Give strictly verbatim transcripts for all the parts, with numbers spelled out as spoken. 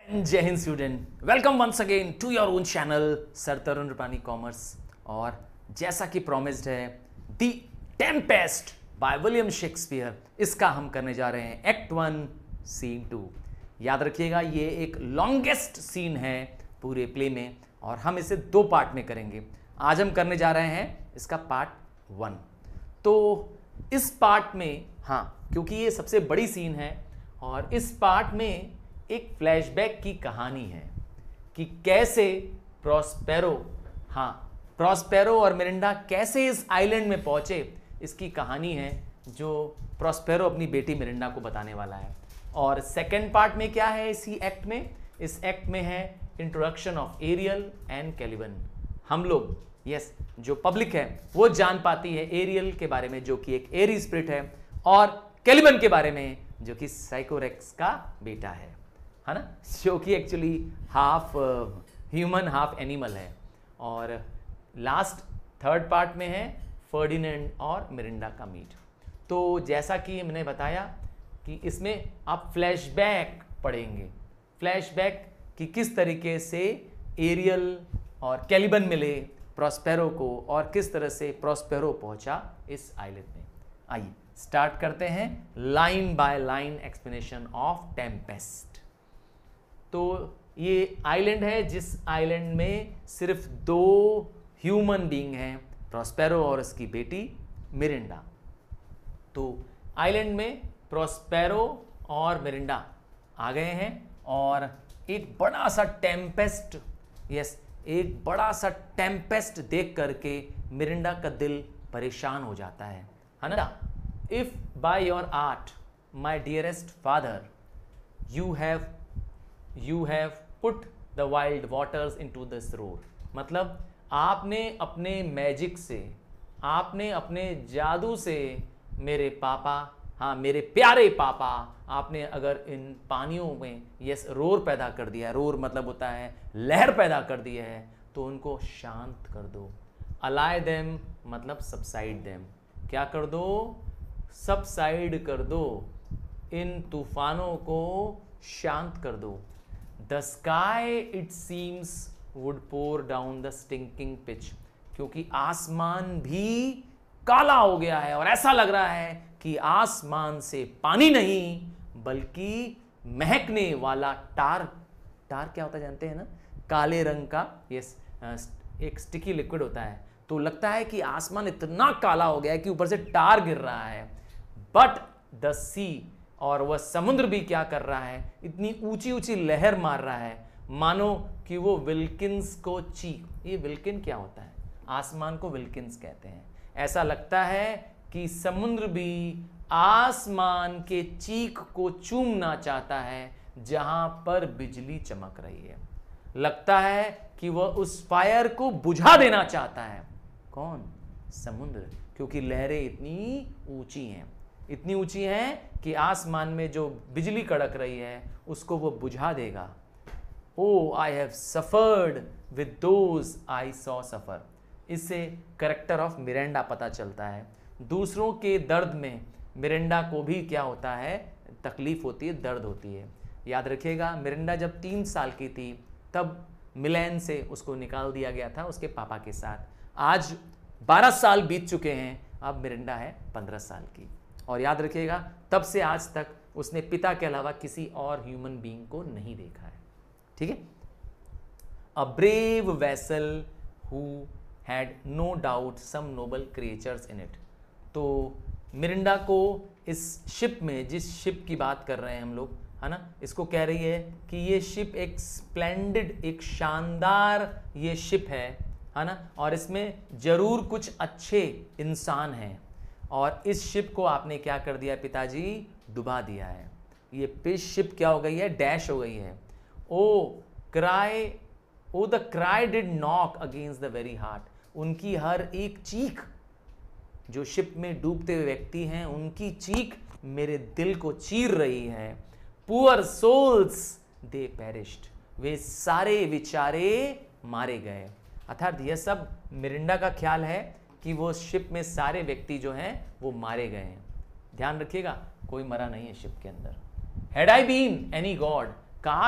जय हिंद student, welcome once again to your own channel sir Tarun Rupani commerce. और जैसा कि प्रॉमिस्ड है, the Tempest by William Shakespeare, इसका हम करने जा रहे हैं एक्ट वन सीन टू। याद रखिएगा, ये एक लॉन्गेस्ट सीन है पूरे प्ले में और हम इसे दो पार्ट में करेंगे। आज हम करने जा रहे हैं इसका पार्ट वन। तो इस पार्ट में, हाँ, क्योंकि ये सबसे बड़ी सीन है और इस पार्ट में एक फ्लैशबैक की कहानी है कि कैसे प्रॉस्पेरो, हाँ, प्रॉस्पेरो और मिरिंडा कैसे इस आइलैंड में पहुंचे, इसकी कहानी है जो प्रॉस्पेरो अपनी बेटी मिरिंडा को बताने वाला है। और सेकंड पार्ट में क्या है इसी एक्ट में? इस एक्ट में है introduction of Ariel and Caliban. हम लोग, यस, जो पब्लिक है वो जान पाती है एरियल के बारे में जो कि एक एरी स्पिरिट है, और कैलिबन के बारे में जो कि साइकोरेक्स का बेटा है है ना, जो कि actually half human half animal है। और लास्ट थर्ड पार्ट में है फर्डिनेंड और मिरिंडा का मीट। तो जैसा कि मैंने बताया कि इसमें आप फ्लैशबैक पढ़ेंगे, फ्लैशबैक कि किस तरीके से एरियल और कैलिबन मिले प्रॉस्पेरो को और किस तरह से प्रॉस्पेरो पहुंचा इस आइलैंड में। आइए स्टार्ट करते हैं line by line explanation of Tempest. तो ये आइलैंड है जिस आइलैंड में सिर्फ दो ह्यूमन बीइंग हैं, प्रॉस्पेरो और उसकी बेटी मिरिंडा। तो आइलैंड में प्रॉस्पेरो और मिरिंडा आ गए हैं और एक बड़ा सा टेम्पेस्ट, यस, एक बड़ा सा टेम्पेस्ट देख करके मिरिंडा का दिल परेशान हो जाता है है ना। If by your art my dearest father you have you have put the wild waters into this roar, मतलब आपने अपने मैजिक से, आपने अपने जादू से मेरे पापा, हाँ मेरे प्यारे पापा, आपने अगर इन पानियों में यस रोर पैदा कर दिया है, रोर मतलब होता है लहर पैदा कर दी है, तो उनको शांत कर दो। अलाय देम मतलब सबसाइड देम, क्या कर दो? सबसाइड कर दो, इन तूफानों को शांत कर दो। The sky it seems would pour down the stinking pitch, क्योंकि आसमान भी काला हो गया है और ऐसा लग रहा है कि आसमान से पानी नहीं बल्कि महकने वाला टार, टार क्या होता है जानते हैं ना, काले रंग का, यस, एक स्टिकी लिक्विड होता है। तो लगता है कि आसमान इतना काला हो गया है कि ऊपर से टार गिर रहा है। बट द सी, और वह समुद्र भी क्या कर रहा है, इतनी ऊंची ऊंची लहर मार रहा है मानो कि वो विल्किंस को चीख, ये विल्किन क्या होता है? आसमान को विल्किंस कहते हैं। ऐसा लगता है कि समुद्र भी आसमान के चीख को चूमना चाहता है जहां पर बिजली चमक रही है। लगता है कि वह उस फायर को बुझा देना चाहता है। कौन? समुद्र, क्योंकि लहरें इतनी ऊंची हैं, इतनी ऊंची हैं कि आसमान में जो बिजली कड़क रही है उसको वो बुझा देगा। O I have suffered with those I saw suffer, इससे करेक्टर ऑफ मिरिंडा पता चलता है। दूसरों के दर्द में मिरिंडा को भी क्या होता है, तकलीफ होती है, दर्द होती है। याद रखिएगा, मिरिंडा जब तीन साल की थी तब मिलेन से उसको निकाल दिया गया था उसके पापा के साथ। आज बारह साल बीत चुके हैं, अब मिरिंडा है पंद्रह साल की। और याद रखिएगा, तब से आज तक उसने पिता के अलावा किसी और ह्यूमन बीइंग को नहीं देखा है। ठीक है। A brave vessel who had no doubt some noble creatures in it. तो मिरिंडा को इस शिप में, जिस शिप की बात कर रहे हैं हम लोग, है ना, इसको कह रही है कि ये शिप एक स्प्लेंडेड, एक शानदार ये शिप है है ना, और इसमें जरूर कुछ अच्छे इंसान हैं। और इस शिप को आपने क्या कर दिया पिताजी? डुबा दिया है। ये पिश शिप क्या हो गई है? डैश हो गई है। O cry, O the cry did knock against the very heart, उनकी हर एक चीख, जो शिप में डूबते हुए व्यक्ति हैं उनकी चीख मेरे दिल को चीर रही है। पुअर सोल्स दे पेरिश्ड, वे सारे बेचारे मारे गए। अर्थात यह सब मिरिंडा का ख्याल है कि वो शिप में सारे व्यक्ति जो हैं वो मारे गए हैं। ध्यान रखिएगा, कोई मरा नहीं है शिप के अंदर। Had I been any god, काश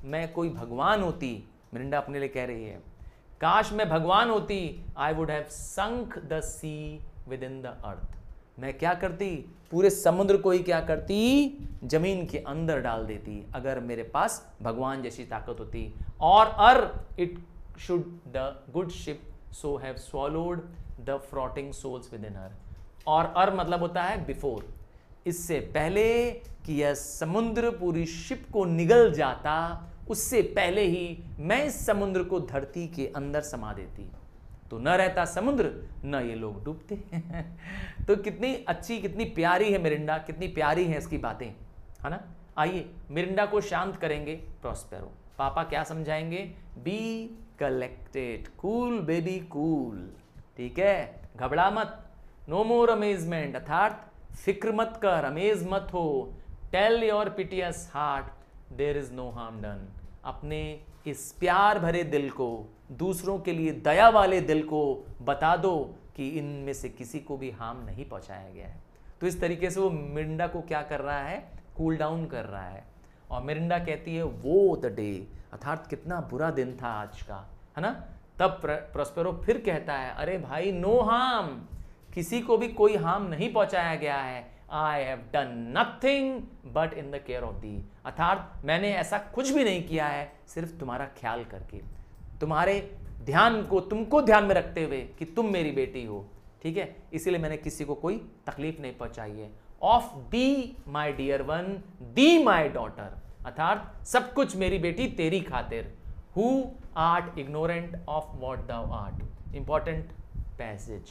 मैं कोई भगवान होती, मिरिंडा अपने लिए कह रही है, काश मैं भगवान होती, I would have sunk the sea within the earth, मैं क्या करती, पूरे समुद्र को ही क्या करती, जमीन के अंदर डाल देती, अगर मेरे पास भगवान जैसी ताकत होती। और ere it should the good ship so have swallowed the fraughting souls within her. और अर मतलब होता है बिफोर, इससे पहले कि यह समुद्र पूरी शिप को निगल जाता, उससे पहले ही मैं इस समुद्र को धरती के अंदर समा देती, तो न रहता समुद्र, न ये लोग डूबते। तो कितनी अच्छी, कितनी प्यारी है मिरिंडा, कितनी प्यारी है इसकी बातें, है ना। आइए मिरिंडा को शांत करेंगे प्रॉस्पेरो। पापा क्या समझाएंगे, be collected, cool baby cool, ठीक है, घबरा मत, नो मोर अमेजमेंट, अर्थात फिक्र मत कर, अमेज मत हो, tell your piteous heart there is no harm done, अपने इस प्यार भरे दिल को, दूसरों के लिए दया वाले दिल को बता दो कि इनमें से किसी को भी हार्म नहीं पहुंचाया गया है। तो इस तरीके से वो मिरिंडा को क्या कर रहा है, कूल डाउन कर रहा है। और मिरिंडा कहती है वो द डे, अर्थात कितना बुरा दिन था आज का, है ना। तब प्रॉस्पेरो फिर कहता है, अरे भाई नो हार्म, किसी को भी कोई हार्म नहीं पहुंचाया गया है, I have done nothing but in the care of thee, अर्थात मैंने ऐसा कुछ भी नहीं किया है, सिर्फ तुम्हारा ख्याल करके, तुम्हारे ध्यान को, तुमको ध्यान में रखते हुए कि तुम मेरी बेटी हो, ठीक है, इसीलिए मैंने किसी को कोई तकलीफ नहीं पहुंचाई है। Of thee my dear one, thee my daughter, अर्थात सब कुछ मेरी बेटी तेरी खातिर, who art ignorant of what thou art, important passage.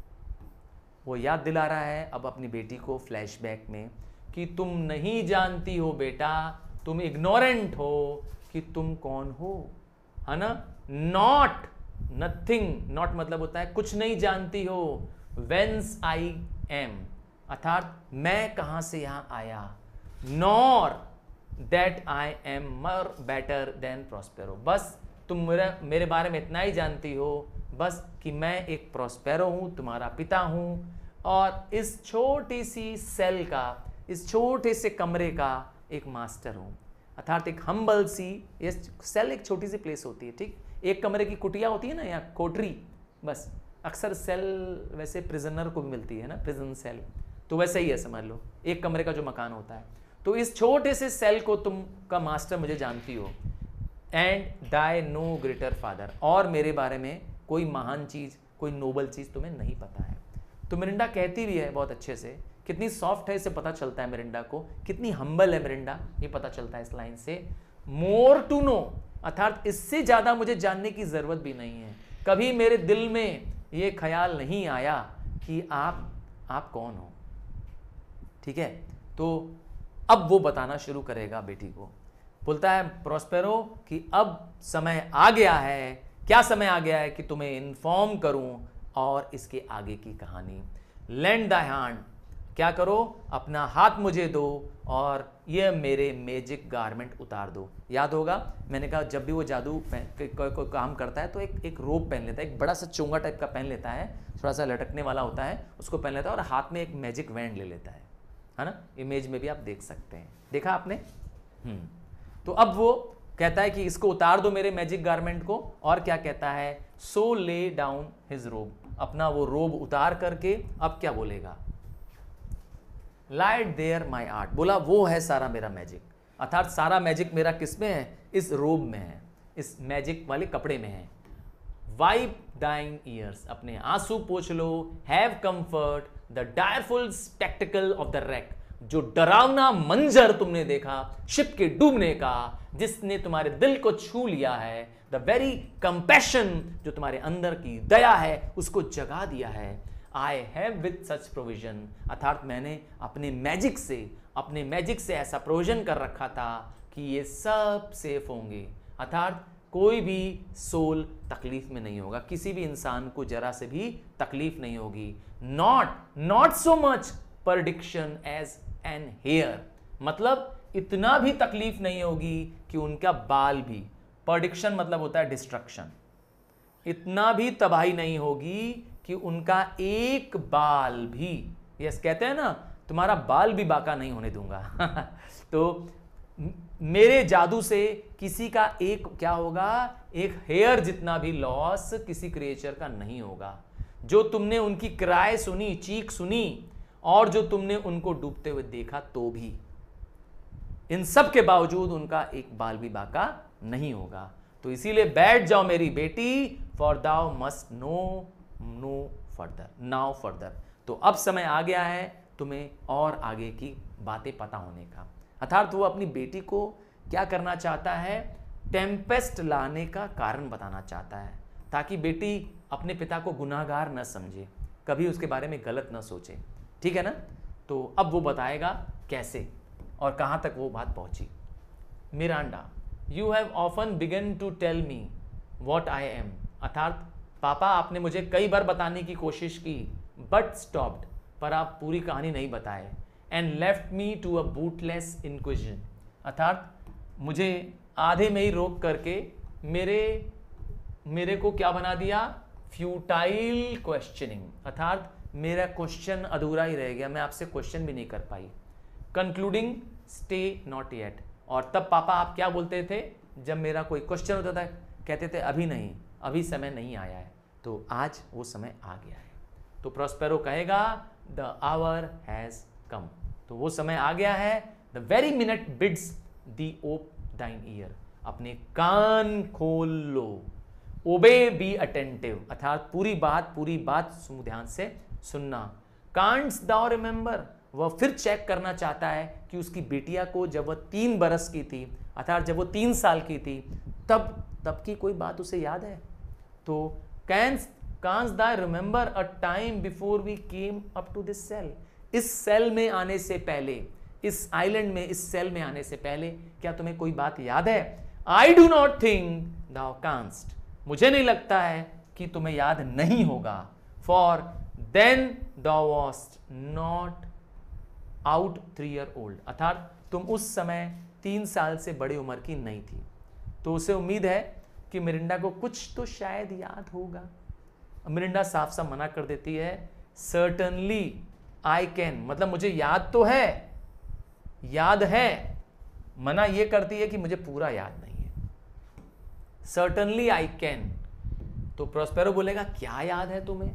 वो याद दिला रहा है अब अपनी बेटी को फ्लैशबैक में कि तुम नहीं जानती हो बेटा, तुम इग्नोरेंट हो कि तुम कौन हो, है ना। नॉट, नथिंग, नॉट मतलब होता है कुछ नहीं जानती हो, वेंस आई एम, अर्थात मैं कहां से यहां आया, nor that I am more better than Prospero, बस तुम मेरे मेरे बारे में इतना ही जानती हो, बस कि मैं एक प्रॉस्पेरो हूं, तुम्हारा पिता हूं, और इस छोटी सी सेल का, इस छोटे से कमरे का एक मास्टर हूं, अर्थात एक हम्बल सी, ये सेल एक छोटी सी प्लेस होती है, ठीक, एक कमरे की कुटिया होती है ना, या कोठरी, बस अक्सर सेल वैसे प्रिजनर को भी मिलती है ना, प्रिजन सेल, तो वैसे ही है, समझ लो एक कमरे का जो मकान होता है। तो इस छोटे से सेल को तुम का मास्टर मुझे जानती हो, and thy no greater father, और मेरे बारे में कोई महान चीज, कोई नोबल चीज तुम्हें नहीं पता है। तो मिरिंडा कहती भी है बहुत अच्छे से, कितनी सॉफ्ट है इसे पता चलता है मिरिंडा को, कितनी हम्बल है मिरिंडा, ये पता चलता है इस लाइन से। मोर टू नो, अर्थात इससे ज्यादा मुझे जानने की जरूरत भी नहीं है, कभी मेरे दिल में ये ख्याल नहीं आया कि आप आप कौन हो, ठीक है। तो अब वो बताना शुरू करेगा बेटी को, बोलता है प्रॉस्पेरो कि अब समय आ गया है, क्या समय आ गया है कि तुम्हें इन्फॉर्म करूं और इसके आगे की कहानी। लैंड द हैंड, क्या करो, अपना हाथ मुझे दो और ये मेरे मैजिक गारमेंट उतार दो। याद होगा मैंने कहा जब भी वो जादू कोई को, को काम करता है तो एक एक रोप पहन लेता है, एक बड़ा सा चोंगा टाइप का पहन लेता है, थोड़ा सा लटकने वाला होता है, उसको पहन लेता है और हाथ में एक मैजिक वैंड ले लेता है, है ना। इमेज में भी आप देख सकते हैं, देखा आपने। हम्म तो अब वो कहता है कि इसको उतार दो मेरे मैजिक गारमेंट को, और क्या कहता है, सो ले डाउन हिज रोब, अपना वो रोब उतार करके अब क्या बोलेगा, लाइट देयर माई आर्ट, बोला वो है सारा मेरा मैजिक, अर्थात सारा मैजिक मेरा किस में है, इस रोब में है, इस मैजिक वाले कपड़े में है। वाइप डाइंग ईयर्स, अपने आंसू पोंछ लो, have comfort the direful spectacle of the wreck, जो डरावना मंजर तुमने देखा शिप के डूबने का, जिसने तुम्हारे दिल को छू लिया है, द वेरी कंपैशन, जो तुम्हारे अंदर की दया है उसको जगा दिया है। I have with such provision, अर्थात मैंने अपने मैजिक से अपने मैजिक से ऐसा प्रोविजन कर रखा था कि ये सब सेफ होंगे, अर्थात कोई भी सोल तकलीफ में नहीं होगा, किसी भी इंसान को जरा से भी तकलीफ नहीं होगी। Not not so much perdition as an hair, मतलब इतना भी तकलीफ नहीं होगी कि उनका बाल भी, परडिक्शन मतलब होता है डिस्ट्रक्शन, इतना भी तबाही नहीं होगी कि उनका एक बाल भी, यस कहते हैं ना, तुम्हारा बाल भी बाका नहीं होने दूंगा। तो मेरे जादू से किसी का एक क्या होगा, एक हेयर जितना भी लॉस किसी क्रिएचर का नहीं होगा। जो तुमने उनकी क्राय सुनी, चीख सुनी, और जो तुमने उनको डूबते हुए देखा, तो भी इन सब के बावजूद उनका एक बाल भी बाका नहीं होगा। तो इसीलिए बैठ जाओ मेरी बेटी, for thou must know know further, now further. तो अब समय आ गया है तुम्हें और आगे की बातें पता होने का। अर्थात वो अपनी बेटी को क्या करना चाहता है, टेम्पेस्ट लाने का कारण बताना चाहता है, ताकि बेटी अपने पिता को गुनाहगार न समझे, कभी उसके बारे में गलत न सोचे। ठीक है ना? तो अब वो बताएगा कैसे और कहाँ तक वो बात पहुँची। Miranda, you have often begun to tell me what I am. अर्थात पापा, आपने मुझे कई बार बताने की कोशिश की, बट स्टॉप्ड, पर आप पूरी कहानी नहीं बताए, and left me to a bootless inquisition. अर्थात मुझे आधे में ही रोक करके मेरे मेरे को क्या बना दिया, फ्यूटाइल क्वेश्चनिंग। अर्थात मेरा क्वेश्चन अधूरा ही रह गया, मैं आपसे क्वेश्चन भी नहीं कर पाई। Concluding stay not yet. और तब पापा आप क्या बोलते थे जब मेरा कोई क्वेश्चन होता था, कहते थे अभी नहीं, अभी समय नहीं आया है। तो आज वो समय आ गया है। तो प्रॉस्पेरो कहेगा द आवर हैज कम। तो वो समय आ गया है। The very minute bids thee ope thine ear. अपने कान खोल लो। ओबे बी अटेंटिव। अर्थात पूरी बात पूरी बात ध्यान से सुनना। Canst thou remember. वह फिर चेक करना चाहता है कि उसकी बिटिया को जब वह तीन बरस की थी, अर्थात जब वो तीन साल की थी, तब तब की कोई बात उसे याद है। तो canst canst thou remember a time before we came up to this cell. इस सेल में आने से पहले, इस आइलैंड में, इस सेल में आने से पहले क्या तुम्हें कोई बात याद है? I do not think thou canst. मुझे नहीं लगता है कि तुम्हें याद नहीं होगा। For then thou wast not out three year old. अर्थात तुम उस समय तीन साल से बड़ी उम्र की नहीं थी। तो उसे उम्मीद है कि मिरिंडा को कुछ तो शायद याद होगा। मिरिंडा साफ साफ मना कर देती है, सर्टनली आई कैन, मतलब मुझे याद तो है, याद है। मना ये करती है कि मुझे पूरा याद नहीं है। Certainly I can. तो प्रॉस्पेरो बोलेगा क्या याद है तुम्हें?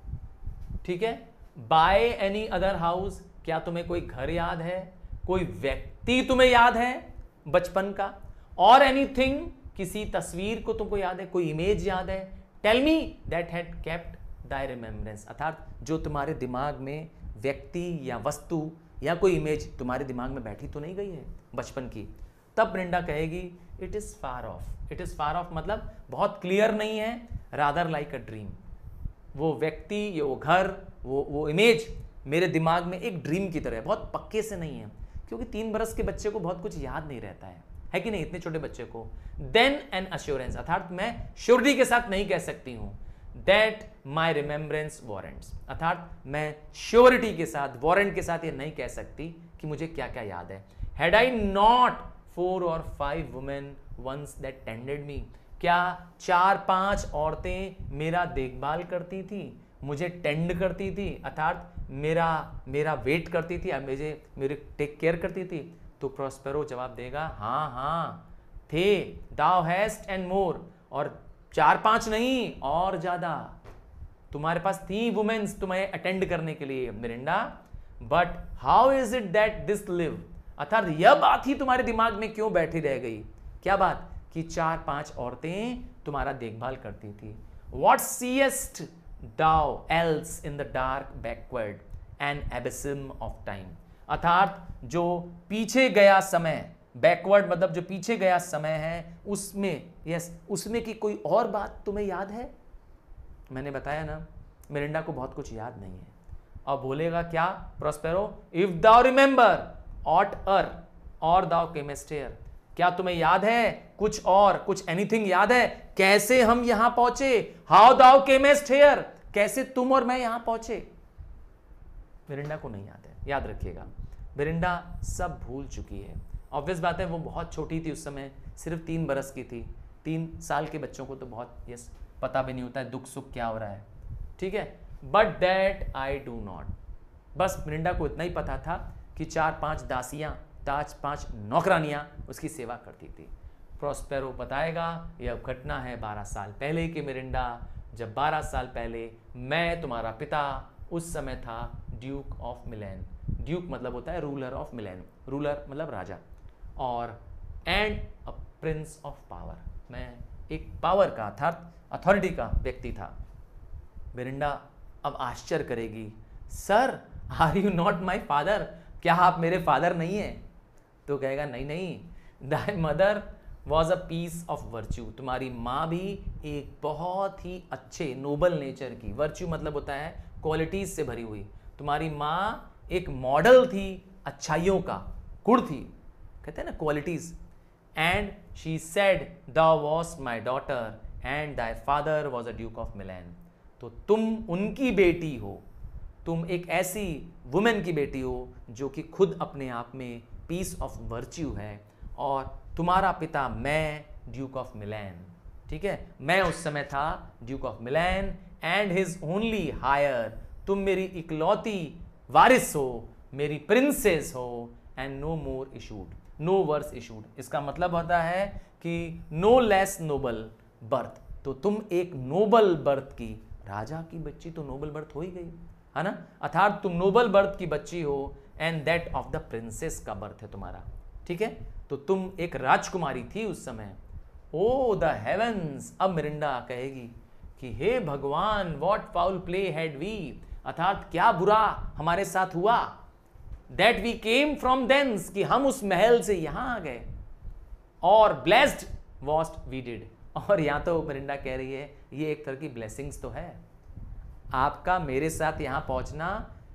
ठीक है। By any other house. क्या तुम्हें कोई घर याद है? कोई व्यक्ति तुम्हें याद है बचपन का? और एनीथिंग, किसी तस्वीर को तुमको याद है? कोई इमेज याद है? Tell me that had kept thy remembrance. अर्थात जो तुम्हारे दिमाग में व्यक्ति या वस्तु या कोई इमेज तुम्हारे दिमाग में बैठी तो नहीं गई है बचपन की। तब ब्रिंडा कहेगी it is far off. It is far off मतलब बहुत क्लियर नहीं है, रादर लाइक अ ड्रीम। वो व्यक्ति, ये वो घर, वो वो इमेज मेरे दिमाग में एक ड्रीम की तरह है, बहुत पक्के से नहीं है। क्योंकि तीन बरस के बच्चे को बहुत कुछ याद नहीं रहता है, है कि नहीं, इतने छोटे बच्चे को। Then an assurance. अर्थात मैं श्योरिटी के साथ नहीं कह सकती हूं दैट माई रिमेम्बरेंस वारंट्स। अर्थात मैं श्योरिटी के साथ, वारंट के साथ ये नहीं कह सकती कि मुझे क्या क्या याद है। Had I not four or five women once that tended me. क्या चार पांच औरतें मेरा देखभाल करती थी, मुझे टेंड करती थी, अर्थात मेरा मेरा वेट करती थी, मुझे मेरे टेक केयर करती थी? तो प्रॉस्पेरो जवाब देगा हाँ हाँ थे, दाउ हैस्ट एंड मोर। और चार पांच नहीं, और ज्यादा तुम्हारे पास थी वुमेन्स तुम्हें अटेंड करने के लिए Miranda. But how is it that this live. अर्थात यह बात ही तुम्हारे दिमाग में क्यों बैठी रह गई? क्या बात? कि चार पांच औरतें तुम्हारा देखभाल करती थी। What seest thou else in the dark backward and abysm of time. अर्थात जो पीछे गया समय, बैकवर्ड मतलब जो पीछे गया समय है, उसमें, यस, उसमें की कोई और बात तुम्हें याद है? मैंने बताया ना, मिरिंडा को बहुत कुछ याद नहीं है। और बोलेगा क्या Prospero? If thou remember aught ere or thou केमेस्टेयर। क्या तुम्हें याद है कुछ और, कुछ एनीथिंग याद है? कैसे हम यहां पहुंचे? How thou camest here. कैसे तुम और मैं यहां पहुंचे? मिरिंडा को नहीं याद है, याद रखिएगा। मिरिंडा सब भूल चुकी है। ऑब्वियस बात है, वो बहुत छोटी थी उस समय, सिर्फ तीन बरस की थी। तीन साल के बच्चों को तो बहुत यस पता भी नहीं होता है दुख सुख क्या हो रहा है, ठीक है। But that I do not. बस मिरिंडा को इतना ही पता था कि चार पांच दासियां पांच पांच नौकरानियां उसकी सेवा करती थी। प्रॉस्पेरो बताएगा यह घटना है बारह साल पहले की मिरिंडा, जब बारह साल पहले मैं तुम्हारा पिता उस समय था ड्यूक ऑफ मिलेन। ड्यूक मतलब होता है रूलर ऑफ मिलेन, रूलर मतलब राजा, और and a prince of power, मैं एक पावर का अर्थात अथॉरिटी का व्यक्ति था। मिरिंडा अब आश्चर्य करेगी, sir are you not my father, क्या आप मेरे फादर नहीं हैं? तो कहेगा नहीं नहीं, thy mother was a piece of virtue, तुम्हारी माँ भी एक बहुत ही अच्छे नोबल नेचर की, वर्च्यू मतलब होता है क्वालिटीज से भरी हुई, तुम्हारी माँ एक मॉडल थी अच्छाइयों का, गुण थी, कहते हैं ना qualities. And she said thou was my daughter and thy father was a duke of Milan, तो तुम उनकी बेटी हो, तुम एक ऐसी वुमेन की बेटी हो जो कि खुद अपने आप में पीस ऑफ वर्च्यू है, और तुम्हारा पिता मैं ड्यूक ऑफ मिलान, ठीक है, मैं उस समय था duke of Milan and his only heir, तुम मेरी इकलौती वारिस हो, मेरी प्रिंसेस हो, and no more issued, no worse issued, इसका मतलब होता है कि नो लेस नोबल बर्थ, तो तुम एक नोबल बर्थ की, राजा की बच्ची तो नोबल बर्थ हो ही गई है ना, अर्थात तुम नोबल बर्थ की बच्ची हो, and that of the princess का बर्थ है तुम्हारा, ठीक है, तो तुम एक राजकुमारी थी उस समय। ओ द हेवंस, अब मिरिंडा कहेगी कि हे भगवान what foul play had we, अर्थात क्या बुरा हमारे साथ हुआ, that we came from thence, कि हम उस महल से यहां आ गए, और ब्लेस्ड वॉस्ट वी डिड, और यहां तो मिरिंडा कह रही है ये एक तरह की ब्लेसिंग्स तो है, आपका मेरे साथ यहां पहुंचना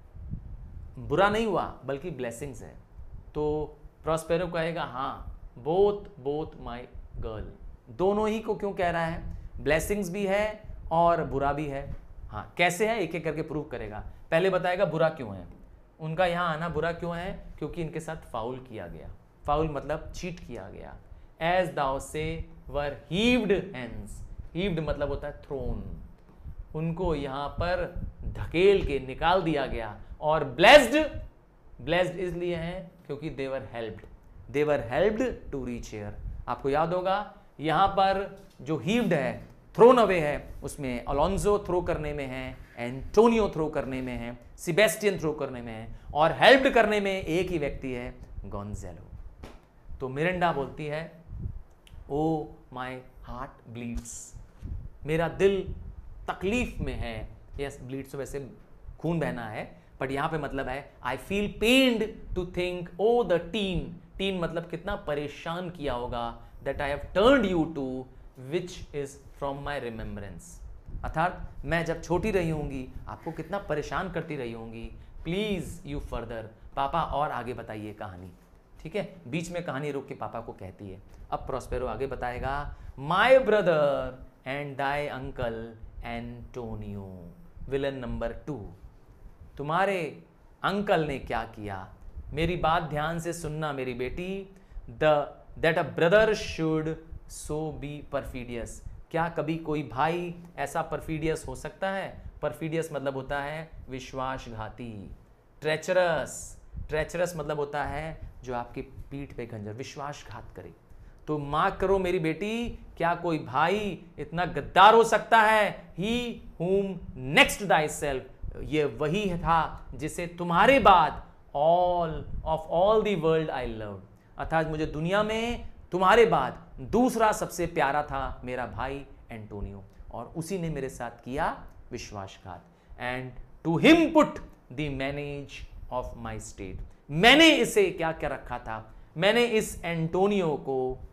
बुरा नहीं हुआ बल्कि ब्लेसिंग्स है। तो प्रॉस्पेरो कहेगा हाँ, बोथ बोथ माय गर्ल, दोनों ही को क्यों कह रहा है, ब्लेसिंग्स भी है और बुरा भी है। हाँ कैसे है एक एक करके प्रूव करेगा, पहले बताएगा बुरा क्यों है, उनका यहां आना बुरा क्यों है, क्योंकि इनके साथ फाउल किया गया, फाउल मतलब चीट किया गया। एज दाउ से वर हीव्ड हैंड्स, हीव्ड मतलब होता है थ्रोन, उनको यहां पर धकेल के निकाल दिया गया, और ब्लेस्ड, ब्लेस्ड इसलिए हैं क्योंकि they were helped, they were helped to reach here. आपको याद होगा यहां पर जो हीव्ड है, थ्रोन अवे है, उसमें अलोंजो थ्रो करने में है, एंटोनियो थ्रो करने में है, सेबेस्टियन थ्रो करने में है, और हेल्प्ड करने में एक ही व्यक्ति है, गोंज़ेलो। तो मिरिंडा बोलती है ओ माय हार्ट ब्लीड्स, मेरा दिल तकलीफ में है, यस ब्लीड्स तो वैसे खून बहना है, बट यहां पे मतलब है I feel pained to think O the teen, teen मतलब कितना परेशान किया होगा, that I have turned you to which is from my remembrance, अर्थात मैं जब छोटी रही होंगी आपको कितना परेशान करती रही होंगी, प्लीज यू फर्दर, पापा और आगे बताइए कहानी, ठीक है, बीच में कहानी रोक के पापा को कहती है। अब प्रॉस्पेरो आगे बताएगा, my brother and thy uncle Antonio, villain number two, तुम्हारे अंकल ने क्या किया, मेरी बात ध्यान से सुनना मेरी बेटी, the that a brother should so be perfidious, क्या कभी कोई भाई ऐसा परफिडियस हो सकता है, परफिडियस मतलब होता है विश्वासघाती, ट्रेचरस, ट्रेचरस मतलब होता है जो आपकी पीठ पे खंजर, विश्वासघात करे, तो मार्क करो मेरी बेटी, क्या कोई भाई इतना गद्दार हो सकता है, ही whom next thyself, ये वही था जिसे तुम्हारे बाद all of all the world I loved, अर्थात मुझे दुनिया में तुम्हारे बाद दूसरा सबसे प्यारा था मेरा भाई एंटोनियो, और उसी ने मेरे साथ किया विश्वासघात, and to him put the manage of my state, मैंने इसे क्या क्या रखा था, मैंने इस एंटोनियो को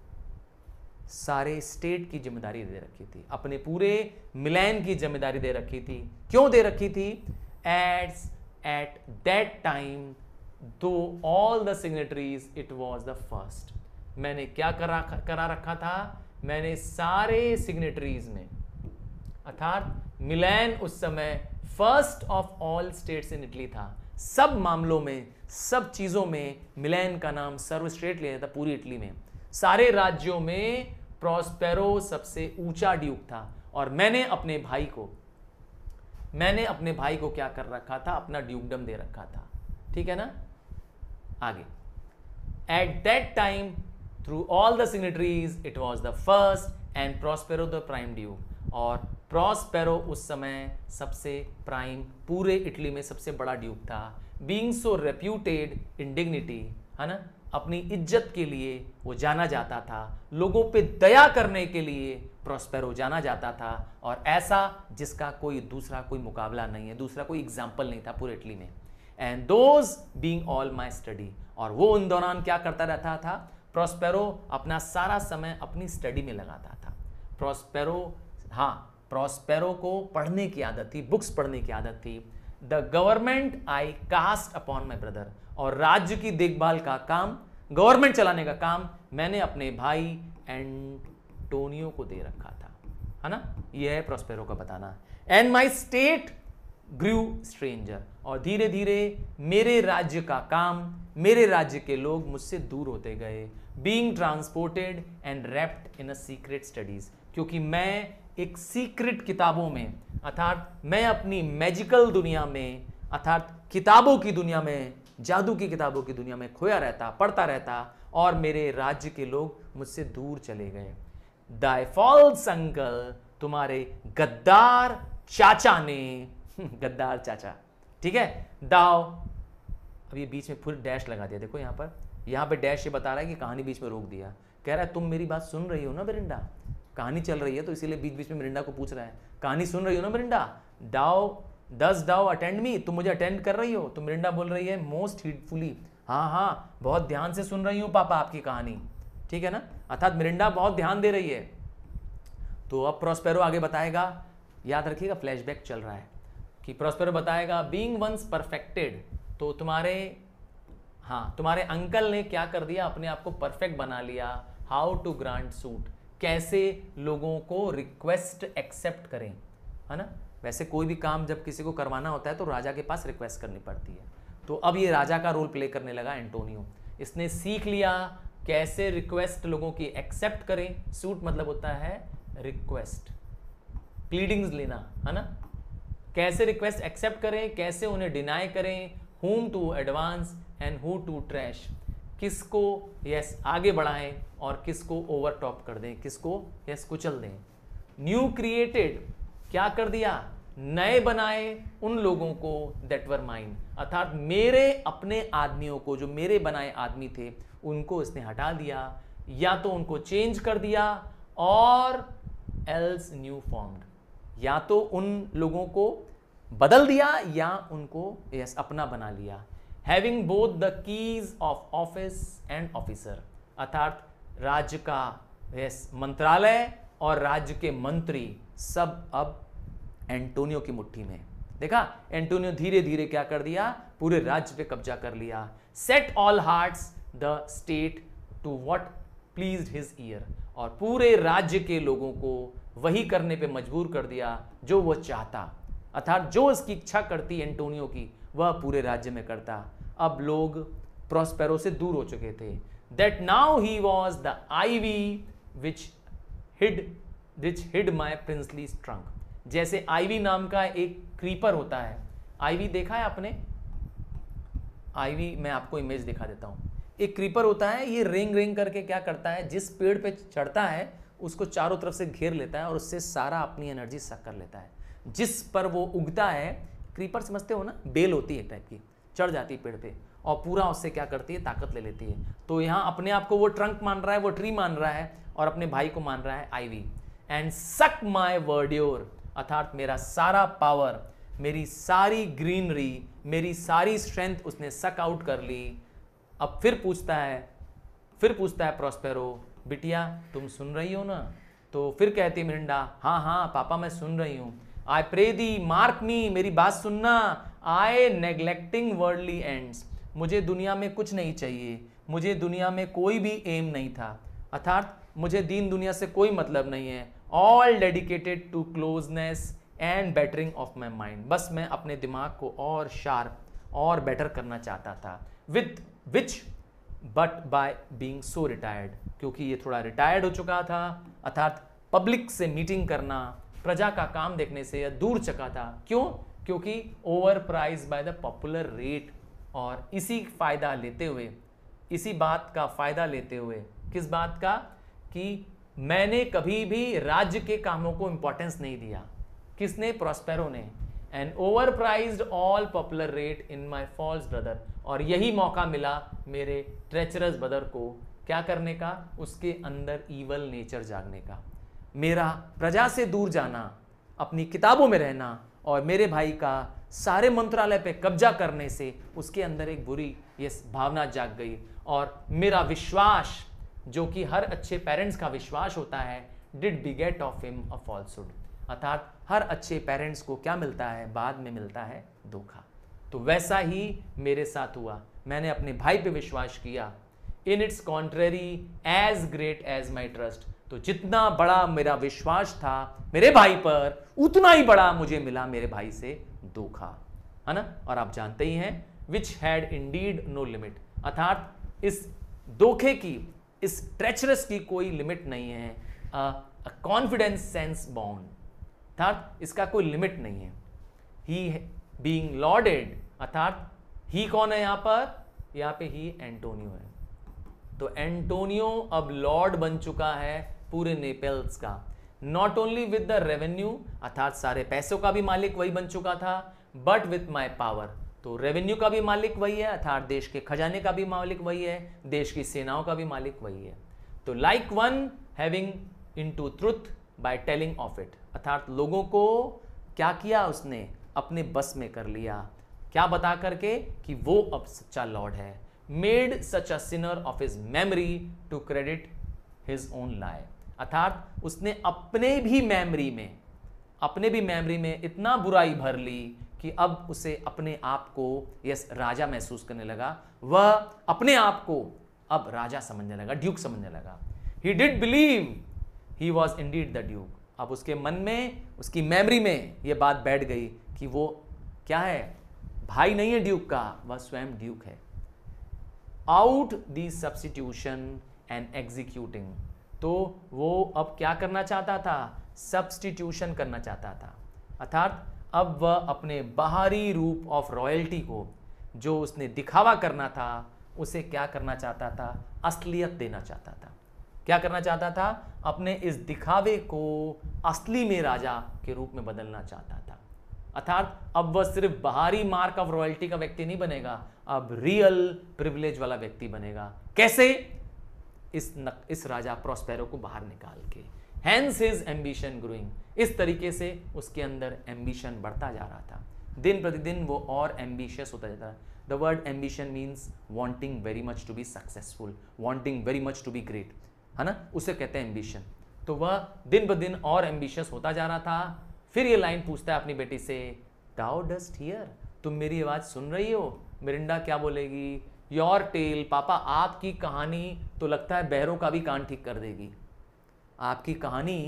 सारे स्टेट की जिम्मेदारी दे रखी थी, अपने पूरे मिलान की जिम्मेदारी दे रखी थी, क्यों दे रखी थी, its at that time through all the signatories it was the first, मैंने क्या करा करा रखा था, मैंने सारे सिग्नेटरीज में, अर्थात मिलान उस समय first of all states in Italy था, सब मामलों में सब चीजों में मिलान का नाम सर्वश्रेष्ठ ले था पूरी इटली में, सारे राज्यों में प्रॉस्पेरो सबसे ऊंचा ड्यूक था, और मैंने अपने भाई को मैंने अपने भाई को क्या कर रखा था, अपना ड्यूकडम दे रखा था, ठीक है ना। आगे At that time, through all the signatories, it was the first and Prospero the prime duke. और प्रोस्पेरो उस समय सबसे प्राइम, पूरे इटली में सबसे बड़ा ड्यूक था. Being so reputed in dignity, है ना, अपनी इज्जत के लिए वो जाना जाता था, लोगों पे दया करने के लिए प्रोस्पेरो जाना जाता था, और ऐसा जिसका कोई दूसरा कोई मुकाबला नहीं है, दूसरा कोई एग्जाम्पल नहीं था पूरे इटली में. And those being all my study, और वो उन दौरान क्या करता रहता था, प्रोस्पेरो अपना सारा समय अपनी स्टडी में लगाता था. प्रोस्पेरो, हाँ, प्रोस्पेरो को पढ़ने की आदत थी, बुक्स पढ़ने की आदत थी. The government I cast upon my brother, और राज्य की देखभाल का काम, गवर्नमेंट चलाने का काम मैंने अपने भाई एंटोनियो को दे रखा था, है ना. यह है प्रोस्पेरो का बताना. And my state grew stranger, और धीरे धीरे मेरे राज्य का काम, मेरे राज्य के लोग मुझसे दूर होते गए. Being transported and rapt in a secret studies, क्योंकि मैं एक सीक्रेट किताबों में, अर्थात मैं अपनी मैजिकल दुनिया में, अर्थात किताबों की दुनिया में, जादू की किताबों की दुनिया में खोया रहता, पढ़ता रहता, और मेरे राज्य के लोग मुझसे दूर चले गए. दाई फॉल्स अंकल, तुम्हारे गद्दार चाचा ने, गद्दार चाचा, ठीक है. दाओ, अब ये बीच में फुल डैश लगा दिया, देखो यहां पर, यहां पे डैश ये बता रहा है कि कहानी बीच में रोक दिया. कह रहा है तुम मेरी बात सुन रही हो ना मिरिंडा, कहानी चल रही है तो इसीलिए बीच बीच में मिरिंडा को पूछ रहा है, कहानी सुन रही हो ना मिरिंडा. डाओ दस डाओ अटेंड मी, तुम मुझे अटेंड कर रही हो. तो मिरिंडा बोल रही है मोस्ट हीडफुली, हाँ हाँ बहुत ध्यान से सुन रही हूँ पापा आपकी कहानी, ठीक है ना. अर्थात मिरिंडा बहुत ध्यान दे रही है. तो अब प्रोस्पेरो आगे बताएगा, याद रखिएगा फ्लैशबैक चल रहा है, कि प्रोस्पेरो बताएगा बीइंग वंस परफेक्टेड, तो तुम्हारे, हाँ, तुम्हारे अंकल ने क्या कर दिया, अपने आप को परफेक्ट बना लिया. हाउ टू ग्रांट सूट, कैसे लोगों को रिक्वेस्ट एक्सेप्ट करें, है ना. वैसे कोई भी काम जब किसी को करवाना होता है तो राजा के पास रिक्वेस्ट करनी पड़ती है. तो अब ये राजा का रोल प्ले करने लगा एंटोनियो. इसने सीख लिया कैसे रिक्वेस्ट लोगों की एक्सेप्ट करें. सूट मतलब होता है रिक्वेस्ट, प्लीडिंग्स लेना, है ना. कैसे रिक्वेस्ट एक्सेप्ट करें, कैसे उन्हें डिनाई करें. whom to advance and who to trash, किसको यस yes, आगे बढ़ाएं और किसको ओवर टॉप कर दें, किसको यस yes, कुचल दें. न्यू क्रिएटेड, क्या कर दिया, नए बनाए उन लोगों को दैट वर माइन, अर्थात मेरे अपने आदमियों को, जो मेरे बनाए आदमी थे उनको इसने हटा दिया, या तो उनको चेंज कर दिया, और एल्स न्यू फॉर्म्ड, या तो उन लोगों को बदल दिया या उनको यस yes, अपना बना लिया. Having both the keys of office and officer, अर्थात राज्य का यस मंत्रालय और राज्य के मंत्री सब अब एंटोनियो की मुट्ठी में. देखा, एंटोनियो धीरे धीरे क्या कर दिया, पूरे राज्य पे कब्जा कर लिया. Set all hearts the state to what pleased his ear, और पूरे राज्य के लोगों को वही करने पे मजबूर कर दिया जो वह चाहता, अर्थात जो इसकी इच्छा करती एंटोनियो की वह पूरे राज्य में करता. अब लोग प्रोस्पेरो से दूर हो चुके थे. That now he was the ivy which hid which hid my princely trunk, जैसे आईवी नाम का एक क्रीपर होता है. आईवी देखा है आपने, आईवी मैं आपको इमेज दिखा देता हूं. एक क्रीपर होता है, ये रेंग रेंग करके क्या करता है, जिस पेड़ पे चढ़ता है उसको चारों तरफ से घेर लेता है और उससे सारा अपनी एनर्जी सक कर लेता है. जिस पर वो उगता है, क्रीपर समझते हो ना, बेल होती है टाइप की, चढ़ जाती है पेड़ पे और पूरा उससे क्या करती है, ताकत ले लेती है. तो यहाँ अपने आप को वो ट्रंक मान रहा है, वो ट्री मान रहा है, और अपने भाई को मान रहा है आईवी. एंड सक माई वर्ड्योर, अर्थात मेरा सारा पावर, मेरी सारी ग्रीनरी, मेरी सारी स्ट्रेंथ उसने सक आउट कर ली. अब फिर पूछता है फिर पूछता है प्रोस्पेरो, बिटिया तुम सुन रही हो ना. तो फिर कहती है मिरिंडा, हाँ हाँ पापा मैं सुन रही हूँ. I pray the mark me, मेरी बात सुनना. आई नेग्लेक्टिंग वर्ल्डली एंड्स, मुझे दुनिया में कुछ नहीं चाहिए, मुझे दुनिया में कोई भी एम नहीं था, अर्थात मुझे दीन दुनिया से कोई मतलब नहीं है. All dedicated to closeness and bettering of my mind, बस मैं अपने दिमाग को और शार्प और बेटर करना चाहता था. With which but by being so retired, क्योंकि ये थोड़ा रिटायर्ड हो चुका था, अर्थात पब्लिक से मीटिंग करना, प्रजा का काम देखने से यह दूर चुका था. क्यों? क्योंकि over prize by the popular rate, और इसी फायदा लेते हुए इसी बात का फायदा लेते हुए, किस बात का, कि मैंने कभी भी राज्य के कामों को इंपॉर्टेंस नहीं दिया। किसने? प्रॉस्पेरो ने। And over prized all popular rate in my false brother, और यही मौका मिला मेरे ट्रेचरस ब्रदर को क्या करने का, उसके अंदर ईवल नेचर जागने का, मेरा प्रजा से दूर जाना, अपनी किताबों में रहना, और मेरे भाई का सारे मंत्रालय पे कब्जा करने से उसके अंदर एक बुरी ये भावना जाग गई। और मेरा विश्वास, जो कि हर अच्छे पेरेंट्स का विश्वास होता है, did beget of him a falsehood, अर्थात हर अच्छे पेरेंट्स को क्या मिलता है, बाद में मिलता है धोखा। तो वैसा ही मेरे साथ हुआ, मैंने अपने भाई पे विश्वास किया। In its contrary as great as my trust, तो जितना बड़ा मेरा विश्वास था मेरे भाई पर, उतना ही बड़ा मुझे मिला मेरे भाई से धोखा, है ना। और आप जानते ही हैं, which had indeed no limit, अर्थात इस धोखे की, इस ट्रेचरस की कोई लिमिट नहीं है। कॉन्फिडेंस सेंस बॉन्ड, अर्थात इसका कोई लिमिट नहीं है। ही बीइंग लॉर्डेड, अर्थात ही कौन है यहां पर, यहां पे ही एंटोनियो है। तो एंटोनियो अब लॉर्ड बन चुका है पूरे नेपल्स का, not only with the revenue, अर्थात सारे पैसों का भी मालिक वही बन चुका था, बट विथ माई पावर, तो रेवेन्यू का भी मालिक वही है, अर्थात देश के खजाने का भी मालिक वही है, देश की सेनाओं का भी मालिक वही है। तो like one having into truth by telling of it, अर्थात लोगों को क्या किया उसने, अपने बस में कर लिया, क्या बता करके कि वो अब सच्चा लॉर्ड है। Made such a sinner of his memory to credit his own lie, अर्थात उसने अपने भी मेमोरी में, अपने भी मेमोरी में इतना बुराई भर ली कि अब उसे अपने आप को यस राजा महसूस करने लगा, वह अपने आप को अब राजा समझने लगा, ड्यूक समझने लगा। He did believe he was indeed the duke, अब उसके मन में, उसकी मेमोरी में यह बात बैठ गई कि वो क्या है, भाई नहीं है ड्यूक का, वह स्वयं ड्यूक है। Out the substitution and executing, तो वो अब क्या करना चाहता था, सब्स्टिट्यूशन करना चाहता था, अर्थात अब वह अपने बाहरी रूप ऑफ रॉयल्टी को, जो उसने दिखावा करना था, उसे क्या करना चाहता था, असलियत देना चाहता था। क्या करना चाहता था, अपने इस दिखावे को असली में राजा के रूप में बदलना चाहता था, अर्थात अब वह सिर्फ बाहरी मार्क ऑफ रॉयल्टी का व्यक्ति नहीं बनेगा, अब रियल प्रिविलेज वाला व्यक्ति बनेगा। कैसे? इस नक, इस राजा प्रॉस्पेरो को बाहर निकाल के। हैंस हिज एम्बिशन ग्रोइंग, इस तरीके से उसके अंदर एम्बिशन बढ़ता जा रहा था, दिन प्रतिदिन वो और एम्बिशियस होता जाता है। The word ambition means wanting very much to be successful, wanting very much to be great, है ना, उसे कहते हैं एम्बिशन। तो वह दिन ब दिन और एम्बिशियस होता जा रहा था। फिर ये लाइन पूछता है अपनी बेटी से, दाउ डस्ट हियर, तुम मेरी आवाज सुन रही हो? मिरिंडा क्या बोलेगी, योर टेल, पापा आपकी कहानी तो लगता है बहरों का भी कान ठीक कर देगी, आपकी कहानी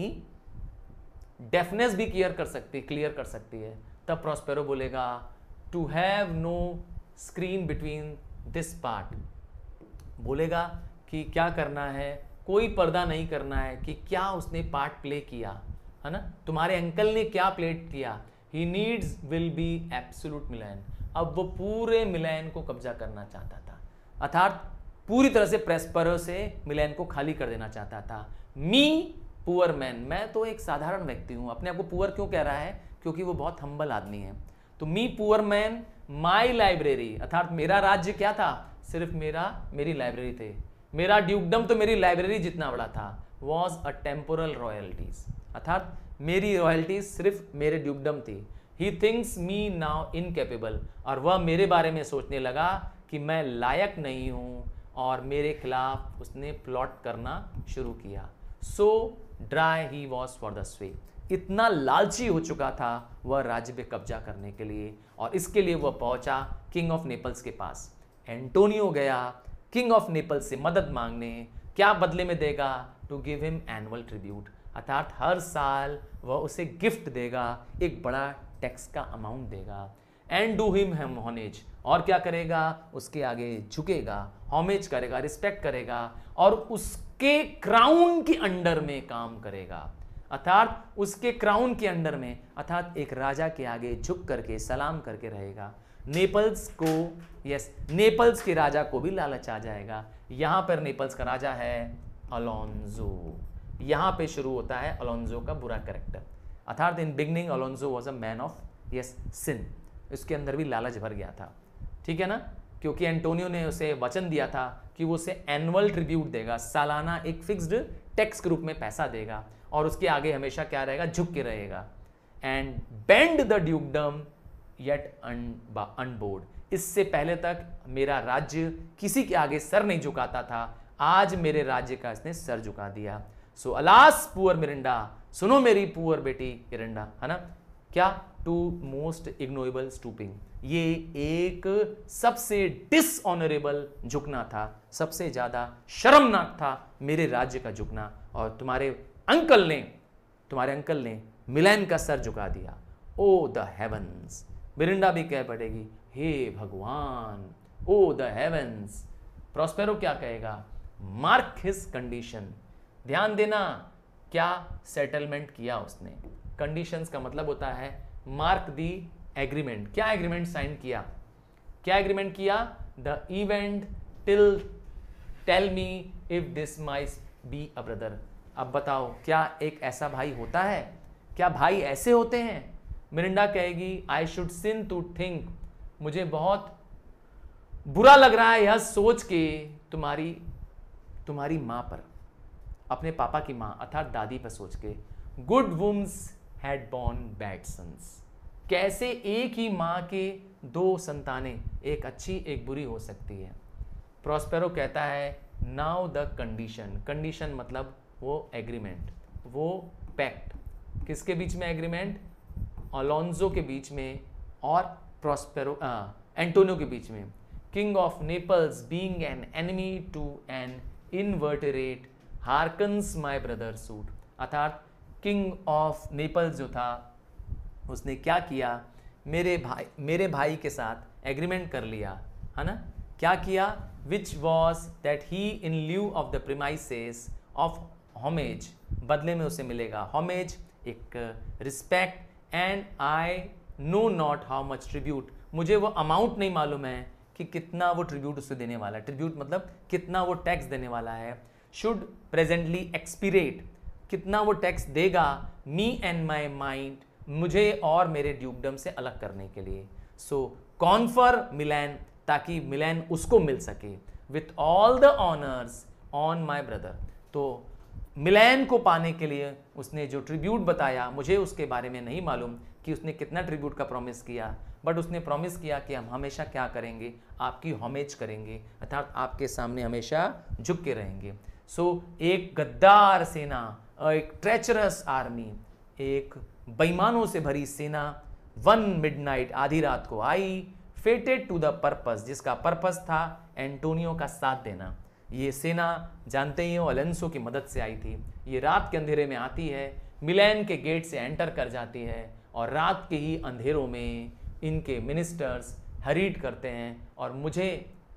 डेफनेस भी क्लियर कर सकती क्लियर कर सकती है। तब प्रॉस्पेरो बोलेगा, to have no screen between this part, बोलेगा कि क्या करना है, कोई पर्दा नहीं करना है कि क्या उसने पार्ट प्ले किया, है ना, तुम्हारे अंकल ने क्या प्ले किया। He needs will be absolute Milan, अब वो पूरे मिलान को कब्जा करना चाहता था, अर्थात पूरी तरह से प्रॉस्पेरो से मिलान को खाली कर देना चाहता था। मी पुअर मैन, मैं तो एक साधारण व्यक्ति हूं, अपने आप को पुअर क्यों कह रहा है, क्योंकि वो बहुत हम्बल आदमी है। तो me poor man, my library, अर्थात मेरा राज्य क्या था, सिर्फ मेरा मेरी लाइब्रेरी थे, मेरा ड्यूकडम तो मेरी लाइब्रेरी जितना बड़ा था, वॉज अ टेम्पोरल रॉयल्टीज, अर्थात मेरी रॉयल्टीज सिर्फ मेरे ड्यूकडम थी। He thinks me now incapable, और वह मेरे बारे में सोचने लगा कि मैं लायक नहीं हूं, और मेरे खिलाफ उसने प्लॉट करना शुरू किया। So dry he was for the sway, इतना लालची हो चुका था वह राज्य पे कब्जा करने के लिए, और इसके लिए वह पहुंचा किंग ऑफ नेपल्स के पास। एंटोनियो गया किंग ऑफ नेपल्स से मदद मांगने, क्या बदले में देगा, to give him annual tribute, अर्थात हर साल वह उसे गिफ्ट देगा, एक बड़ा टैक्स का अमाउंट देगा। And do him hem homage, और क्या करेगा, उसके आगे झुकेगा, होमेज करेगा, रिस्पेक्ट करेगा, और उसके क्राउन के अंडर में काम करेगा, अर्थात उसके क्राउन के अंडर में, अर्थात एक राजा के आगे झुक करके सलाम करके रहेगा। नेपल्स को, यस, नेपल्स के राजा को भी लालच आ जाएगा। यहां पर नेपल्स का राजा है अलोन्जो। यहां पे शुरू होता है अलोन्जो का बुरा कैरेक्टर, अर्थात in beginning Alonso was a man of yes sin. उसके अंदर भी लालच भर गया था, ठीक है ना, क्योंकि एंटोनियो ने उसे वचन दिया था कि वो उसे एनुअल ट्रिब्यूट देगा, सालाना एक फिक्स्ड टैक्स के रूप में पैसा देगा, और उसके आगे हमेशा क्या रहेगा, झुक के रहेगा। And bend the dukedom yet unbowed. इससे पहले तक मेरा राज्य किसी के आगे सर नहीं झुकाता था, आज मेरे राज्य का इसने सर झुका दिया। सो अलास पुअर मिरिंडा, सुनो मेरी पुअर बेटी मिरिंडा, है ना, क्या, टू मोस्ट इग्नोरेबल स्टूपिंग, ये एक सबसे डिसऑनरेबल झुकना था, सबसे ज्यादा शर्मनाक था मेरे राज्य का झुकना, और तुम्हारे अंकल ने तुम्हारे अंकल ने मिलान का सर झुका दिया। ओ द हेवंस, मिरिंडा भी कह पड़ेगी, हे भगवान, ओ द हेवंस। प्रॉस्पेरो क्या कहेगा, मार्क हिज कंडीशन, ध्यान देना क्या सेटलमेंट किया उसने। कंडीशंस का मतलब होता है मार्क दी एग्रीमेंट, क्या एग्रीमेंट साइन किया, क्या एग्रीमेंट किया, the event till tell me if this might be a brother. अब बताओ क्या एक ऐसा भाई होता है, क्या भाई ऐसे होते हैं। मिरिंडा कहेगी, I should sin to think, मुझे बहुत बुरा लग रहा है यह सोच के तुम्हारी तुम्हारी मां पर, अपने पापा की मां अर्थात दादी पर सोच के, good wombs had borne bad sons, कैसे एक ही मां के दो संतानें, एक अच्छी एक बुरी हो सकती है। प्रॉस्पेरो कहता है, नाउ द कंडीशन, कंडीशन मतलब वो एग्रीमेंट, वो पैक्ट, किसके बीच में एग्रीमेंट, अलोन्जो के बीच में और प्रॉस्पेरो एंटोनियो के बीच में। King of Naples being an enemy to an inveterate hearkens my brother suit, अर्थात किंग ऑफ नेपल्स जो था उसने क्या किया, मेरे भाई मेरे भाई के साथ एग्रीमेंट कर लिया, है ना, क्या किया, which was that he in lieu of the premises of homage, बदले में उसे मिलेगा होमेज, एक respect, and I know not how much tribute, मुझे वो अमाउंट नहीं मालूम है कि कितना वो ट्रिब्यूट उसे देने वाला है, ट्रिब्यूट मतलब कितना वो टैक्स देने वाला है, शुड प्रेजेंटली एक्सपीरेट, कितना वो टैक्स देगा, मी एंड माई माइंड, मुझे और मेरे ड्यूकडम से अलग करने के लिए। सो कॉन्फर मिलान, ताकि मिलान उसको मिल सके, with all the honours on my brother. तो मिलान को पाने के लिए उसने जो ट्रिब्यूट बताया, मुझे उसके बारे में नहीं मालूम कि उसने कितना ट्रिब्यूट का प्रॉमिस किया, बट उसने प्रॉमिस किया कि हम हमेशा क्या करेंगे, आपकी होमेज करेंगे, अर्थात आपके सामने हमेशा झुक के रहेंगे। सो so, एक गद्दार सेना, एक ट्रेचरस आर्मी, एक बेईमानों से भरी सेना वन मिडनाइट, आधी रात को आई, फेटेड टू द पर्पस, जिसका पर्पस था एंटोनियो का साथ देना। ये सेना जानते ही हो अलोन्सो की मदद से आई थी। ये रात के अंधेरे में आती है, मिलान के गेट से एंटर कर जाती है, और रात के ही अंधेरों में इनके मिनिस्टर्स हरीड करते हैं और मुझे,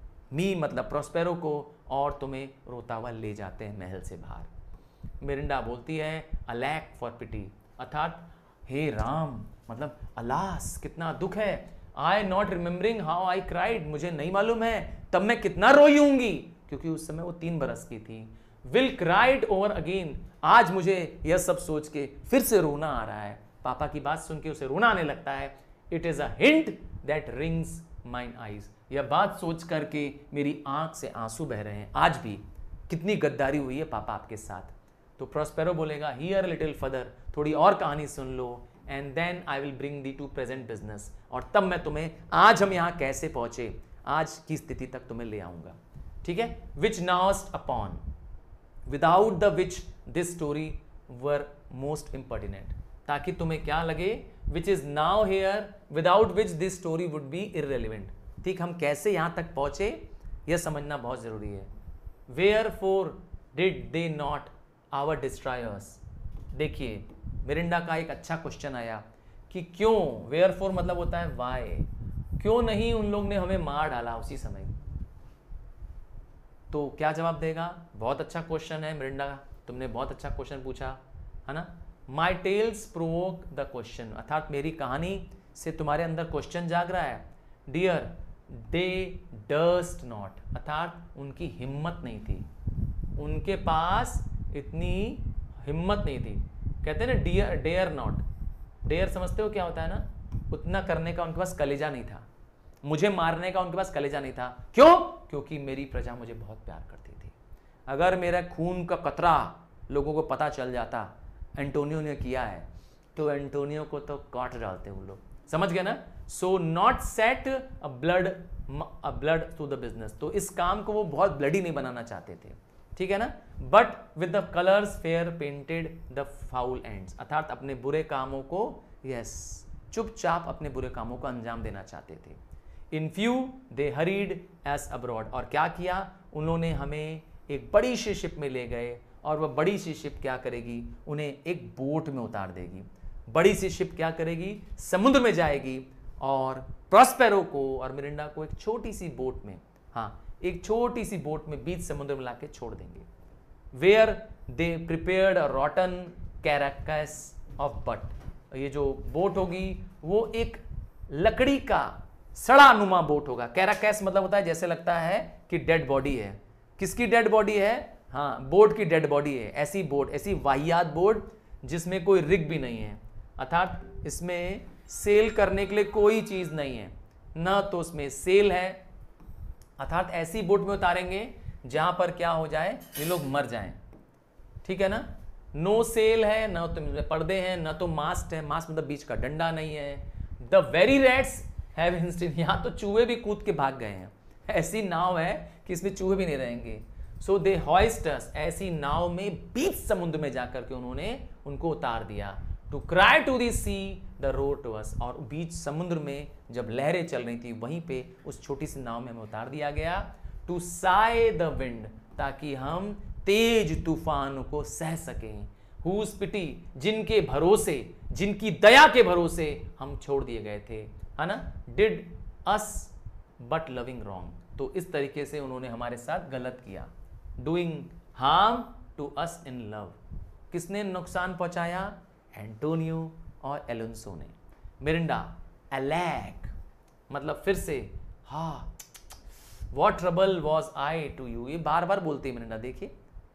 मी मतलब प्रॉस्पेरो को और तुम्हें रोता हुआ ले जाते हैं महल से बाहर। मिरिंडा बोलती है, अलैक फॉर पिटी, अर्थात हे राम, मतलब अलास कितना दुख है, I not remembering how I cried, मुझे नहीं मालूम है तब मैं कितना रोई होंगी, क्योंकि उस समय वो तीन बरस की थी। विल क्राइड ओवर अगेन, आज मुझे यह सब सोच के फिर से रोना आ रहा है, पापा की बात सुन के उसे रोना आने लगता है। It is a hint that rings mine eyes, यह बात सोच करके मेरी आंख से आंसू बह रहे हैं, आज भी कितनी गद्दारी हुई है पापा आपके साथ। तो प्रॉस्पेरो बोलेगा, हियर लिटिल फर्दर, थोड़ी और कहानी सुन लो, and then I will bring thee to present business, और तब मैं तुम्हें आज हम यहाँ कैसे पहुंचे, आज की स्थिति तक तुम्हें ले आऊंगा, ठीक है। Which now's upon, without the which this story were most impertinent, ताकि तुम्हें क्या लगे, which is now here without which this story would be irrelevant, ठीक, हम कैसे यहां तक पहुंचे यह समझना बहुत जरूरी है। Wherefore did they not our destroyers, देखिए मिरिंडा का एक अच्छा क्वेश्चन आया कि क्यों, वेयर फोर मतलब होता है वाई, क्यों नहीं उन लोग ने हमें मार डाला उसी समय। तो क्या जवाब देगा, बहुत अच्छा क्वेश्चन है मिरिंडा, तुमने बहुत अच्छा क्वेश्चन पूछा है ना। My tales provoke the question, अर्थात मेरी कहानी से तुम्हारे अंदर क्वेश्चन जाग रहा है। डियर दे डस्ट नॉट, अर्थात उनकी हिम्मत नहीं थी, उनके पास इतनी हिम्मत नहीं थी। कहते हैं ना डियर डेयर नॉट, डेयर समझते हो क्या होता है ना, उतना करने का उनके पास कलेजा नहीं था, मुझे मारने का उनके पास कलेजा नहीं था। क्यों? क्योंकि मेरी प्रजा मुझे बहुत प्यार करती थी। अगर मेरा खून का कतरा लोगों को पता चल जाता एंटोनियो ने किया है, तो एंटोनियो को तो काट डालते वो लोग, समझ गए ना। So not set a blood a blood to the business, तो इस काम को वो बहुत ब्लडी नहीं बनाना चाहते थे, ठीक है ना। But with the colours fair painted the foul ends, अर्थात अपने बुरे कामों को यस चुपचाप अपने बुरे कामों को अंजाम देना चाहते थे। In few they hurried us abroad, और क्या किया उन्होंने, हमें एक बड़ी सी शिप में ले गए, और वह बड़ी सी शिप क्या करेगी, उन्हें एक बोट में उतार देगी। बड़ी सी शिप क्या करेगी, समुद्र में जाएगी और प्रॉस्पेरो को और मिरिंडा को एक छोटी सी बोट में, हाँ एक छोटी सी बोट में बीच समुद्र में लाके छोड़ देंगे। Where they prepared a rotten carcass of butt, ये जो बोट होगी वो एक लकड़ी का सड़ा नुमा बोट होगा। कैराकस मतलब होता है जैसे लगता है कि डेड बॉडी है। किसकी डेड बॉडी है? हाँ बोट की डेड बॉडी है। ऐसी बोट, ऐसी वाहियात बोट जिसमें कोई रिग भी नहीं है, अर्थात इसमें सेल करने के लिए कोई चीज नहीं है, ना तो उसमें सेल है, अर्थात ऐसी बोट में उतारेंगे जहां पर क्या हो जाए, ये लोग मर जाएं, ठीक है ना। नो सेल है, ना तो पर्दे हैं, ना तो मास्ट है, मास्ट मतलब बीच का डंडा नहीं है। The very rats have instant, यहां तो चूहे भी कूद के भाग गए हैं, ऐसी नाव है कि इसमें चूहे भी नहीं रहेंगे। सो दे हॉइस्ट अस, ऐसी नाव में बीच समुद्र में जाकर के उन्होंने उनको उतार दिया। To cry to the sea the roared to us, और बीच समुद्र में जब लहरें चल रही थी वहीं पे उस छोटी सी नाव में हमें उतार दिया गया। टू साई द विंड, ताकि हम तेज तूफान को सह सकें। हुज पिटी, जिनके भरोसे, जिनकी दया के भरोसे हम छोड़ दिए गए थे, है ना। Did us but loving wrong, तो इस तरीके से उन्होंने हमारे साथ गलत किया। Doing harm to us in love, किसने नुकसान पहुंचाया? एंटोनियो और एलोंसो ने। मिरिंडा अलैक, मतलब फिर से, ha what trouble was I to you, ये बार बार बोलती है मिरिंडा, देखिए।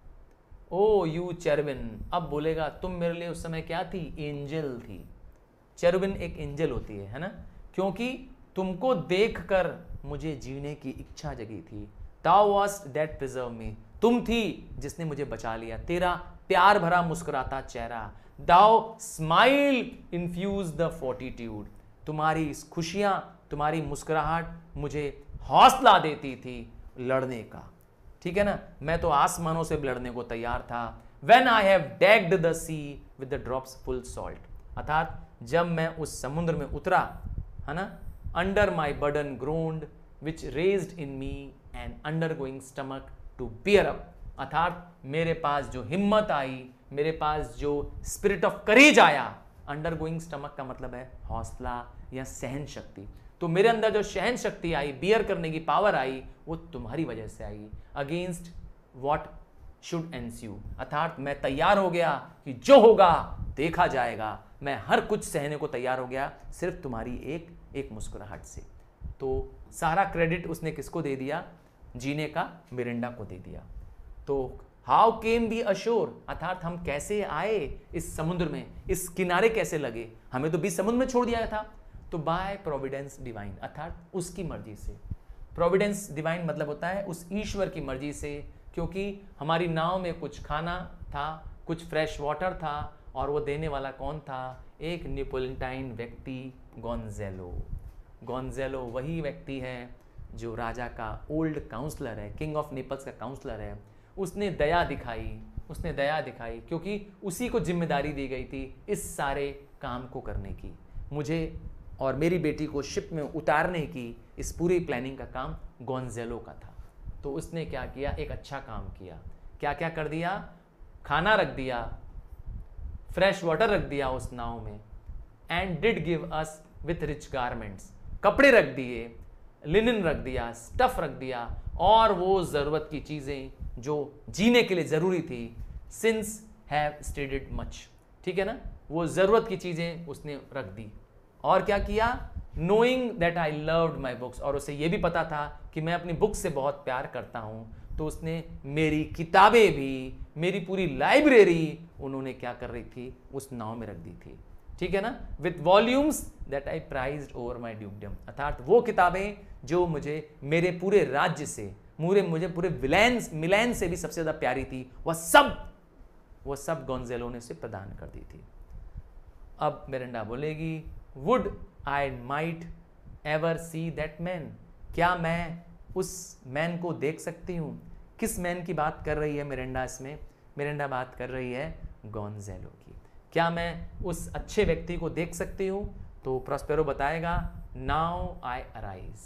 ओ यू चेरुबिन, अब बोलेगा तुम मेरे लिए उस समय क्या थी? एंजल थी। चेरुबिन एक एंजल होती है, है ना, क्योंकि तुमको देखकर मुझे जीने की इच्छा जगी थी। Thou wast that preserved me, तुम थी जिसने मुझे बचा लिया। तेरा प्यार भरा मुस्कुराता चेहरा, Thou smile infuse the fortitude, तुम्हारी खुशियां, तुम्हारी मुस्कुराहट मुझे हौसला देती थी लड़ने का, ठीक है ना। मैं तो आसमानों से लड़ने को तैयार था। When I have dagged the sea with the drops full salt, अर्थात जब मैं उस समुद्र में उतरा, है ना। Under my burden groaned which raised in me an undergoing stomach to bear up, अर्थात मेरे पास जो हिम्मत आई, मेरे पास जो स्पिरिट ऑफ करेज आया, अंडरगोइंग स्टमक का मतलब है हौसला या सहन शक्ति, तो मेरे अंदर जो सहन शक्ति आई, बियर करने की पावर आई, वो तुम्हारी वजह से आई। अगेंस्ट व्हाट शुड एंस्यू, अर्थात मैं तैयार हो गया कि जो होगा देखा जाएगा, मैं हर कुछ सहने को तैयार हो गया सिर्फ तुम्हारी एक एक मुस्कुराहट से। तो सारा क्रेडिट उसने किसको दे दिया? जीने का मिरिंडा को दे दिया। तो हाउ केम बी अशोर, अर्थात हम कैसे आए इस समुद्र में, इस किनारे कैसे लगे, हमें तो बीच समुद्र में छोड़ दिया था। तो बाय प्रोविडेंस डिवाइन, अर्थात उसकी मर्जी से। प्रोविडेंस डिवाइन मतलब होता है उस ईश्वर की मर्जी से, क्योंकि हमारी नाव में कुछ खाना था, कुछ फ्रेश वाटर था, और वो देने वाला कौन था? एक नेपोलिटाइन व्यक्ति, गोंजेलो। गोंजेलो वही व्यक्ति है जो राजा का ओल्ड काउंसलर है, किंग ऑफ नेपल्स का काउंसलर है। उसने दया दिखाई, उसने दया दिखाई क्योंकि उसी को जिम्मेदारी दी गई थी इस सारे काम को करने की। मुझे और मेरी बेटी को शिप में उतारने की इस पूरी प्लानिंग का काम गोंजेलो का था। तो उसने क्या किया? एक अच्छा काम किया। क्या क्या कर दिया? खाना रख दिया, फ्रेश वाटर रख दिया उस नाव में, and did give us with rich garments, कपड़े रख दिए, लिनन रख दिया, स्टफ रख दिया, और वो ज़रूरत की चीज़ें जो जीने के लिए ज़रूरी थी, सिंस हैव स्टेडेड मच, ठीक है ना, वो ज़रूरत की चीज़ें उसने रख दी। और क्या किया? Knowing that I loved my books, और उसे ये भी पता था कि मैं अपनी बुक से बहुत प्यार करता हूँ, तो उसने मेरी किताबें भी, मेरी पूरी लाइब्रेरी उन्होंने क्या कर रही थी, उस नाव में रख दी थी। ठीक है ना, with volumes that I prized over my dukedom, अर्थात वो किताबें जो मुझे मेरे पूरे राज्य से, मुझे मुझे पूरे विलैन मिलैन से भी सबसे ज़्यादा प्यारी थी, वह सब वो सब गोंजेलो ने उसे प्रदान कर दी थी। अब मिरिंडा बोलेगी, would I might ever see that man, क्या मैं उस मैन को देख सकती हूँ? किस मैन की बात कर रही है मिरिंडा इसमें? मिरिंडा बात कर रही है गोंजेलो की। क्या मैं उस अच्छे व्यक्ति को देख सकती हूँ? तो प्रॉस्पेरो बताएगा, नाउ आई अराइज,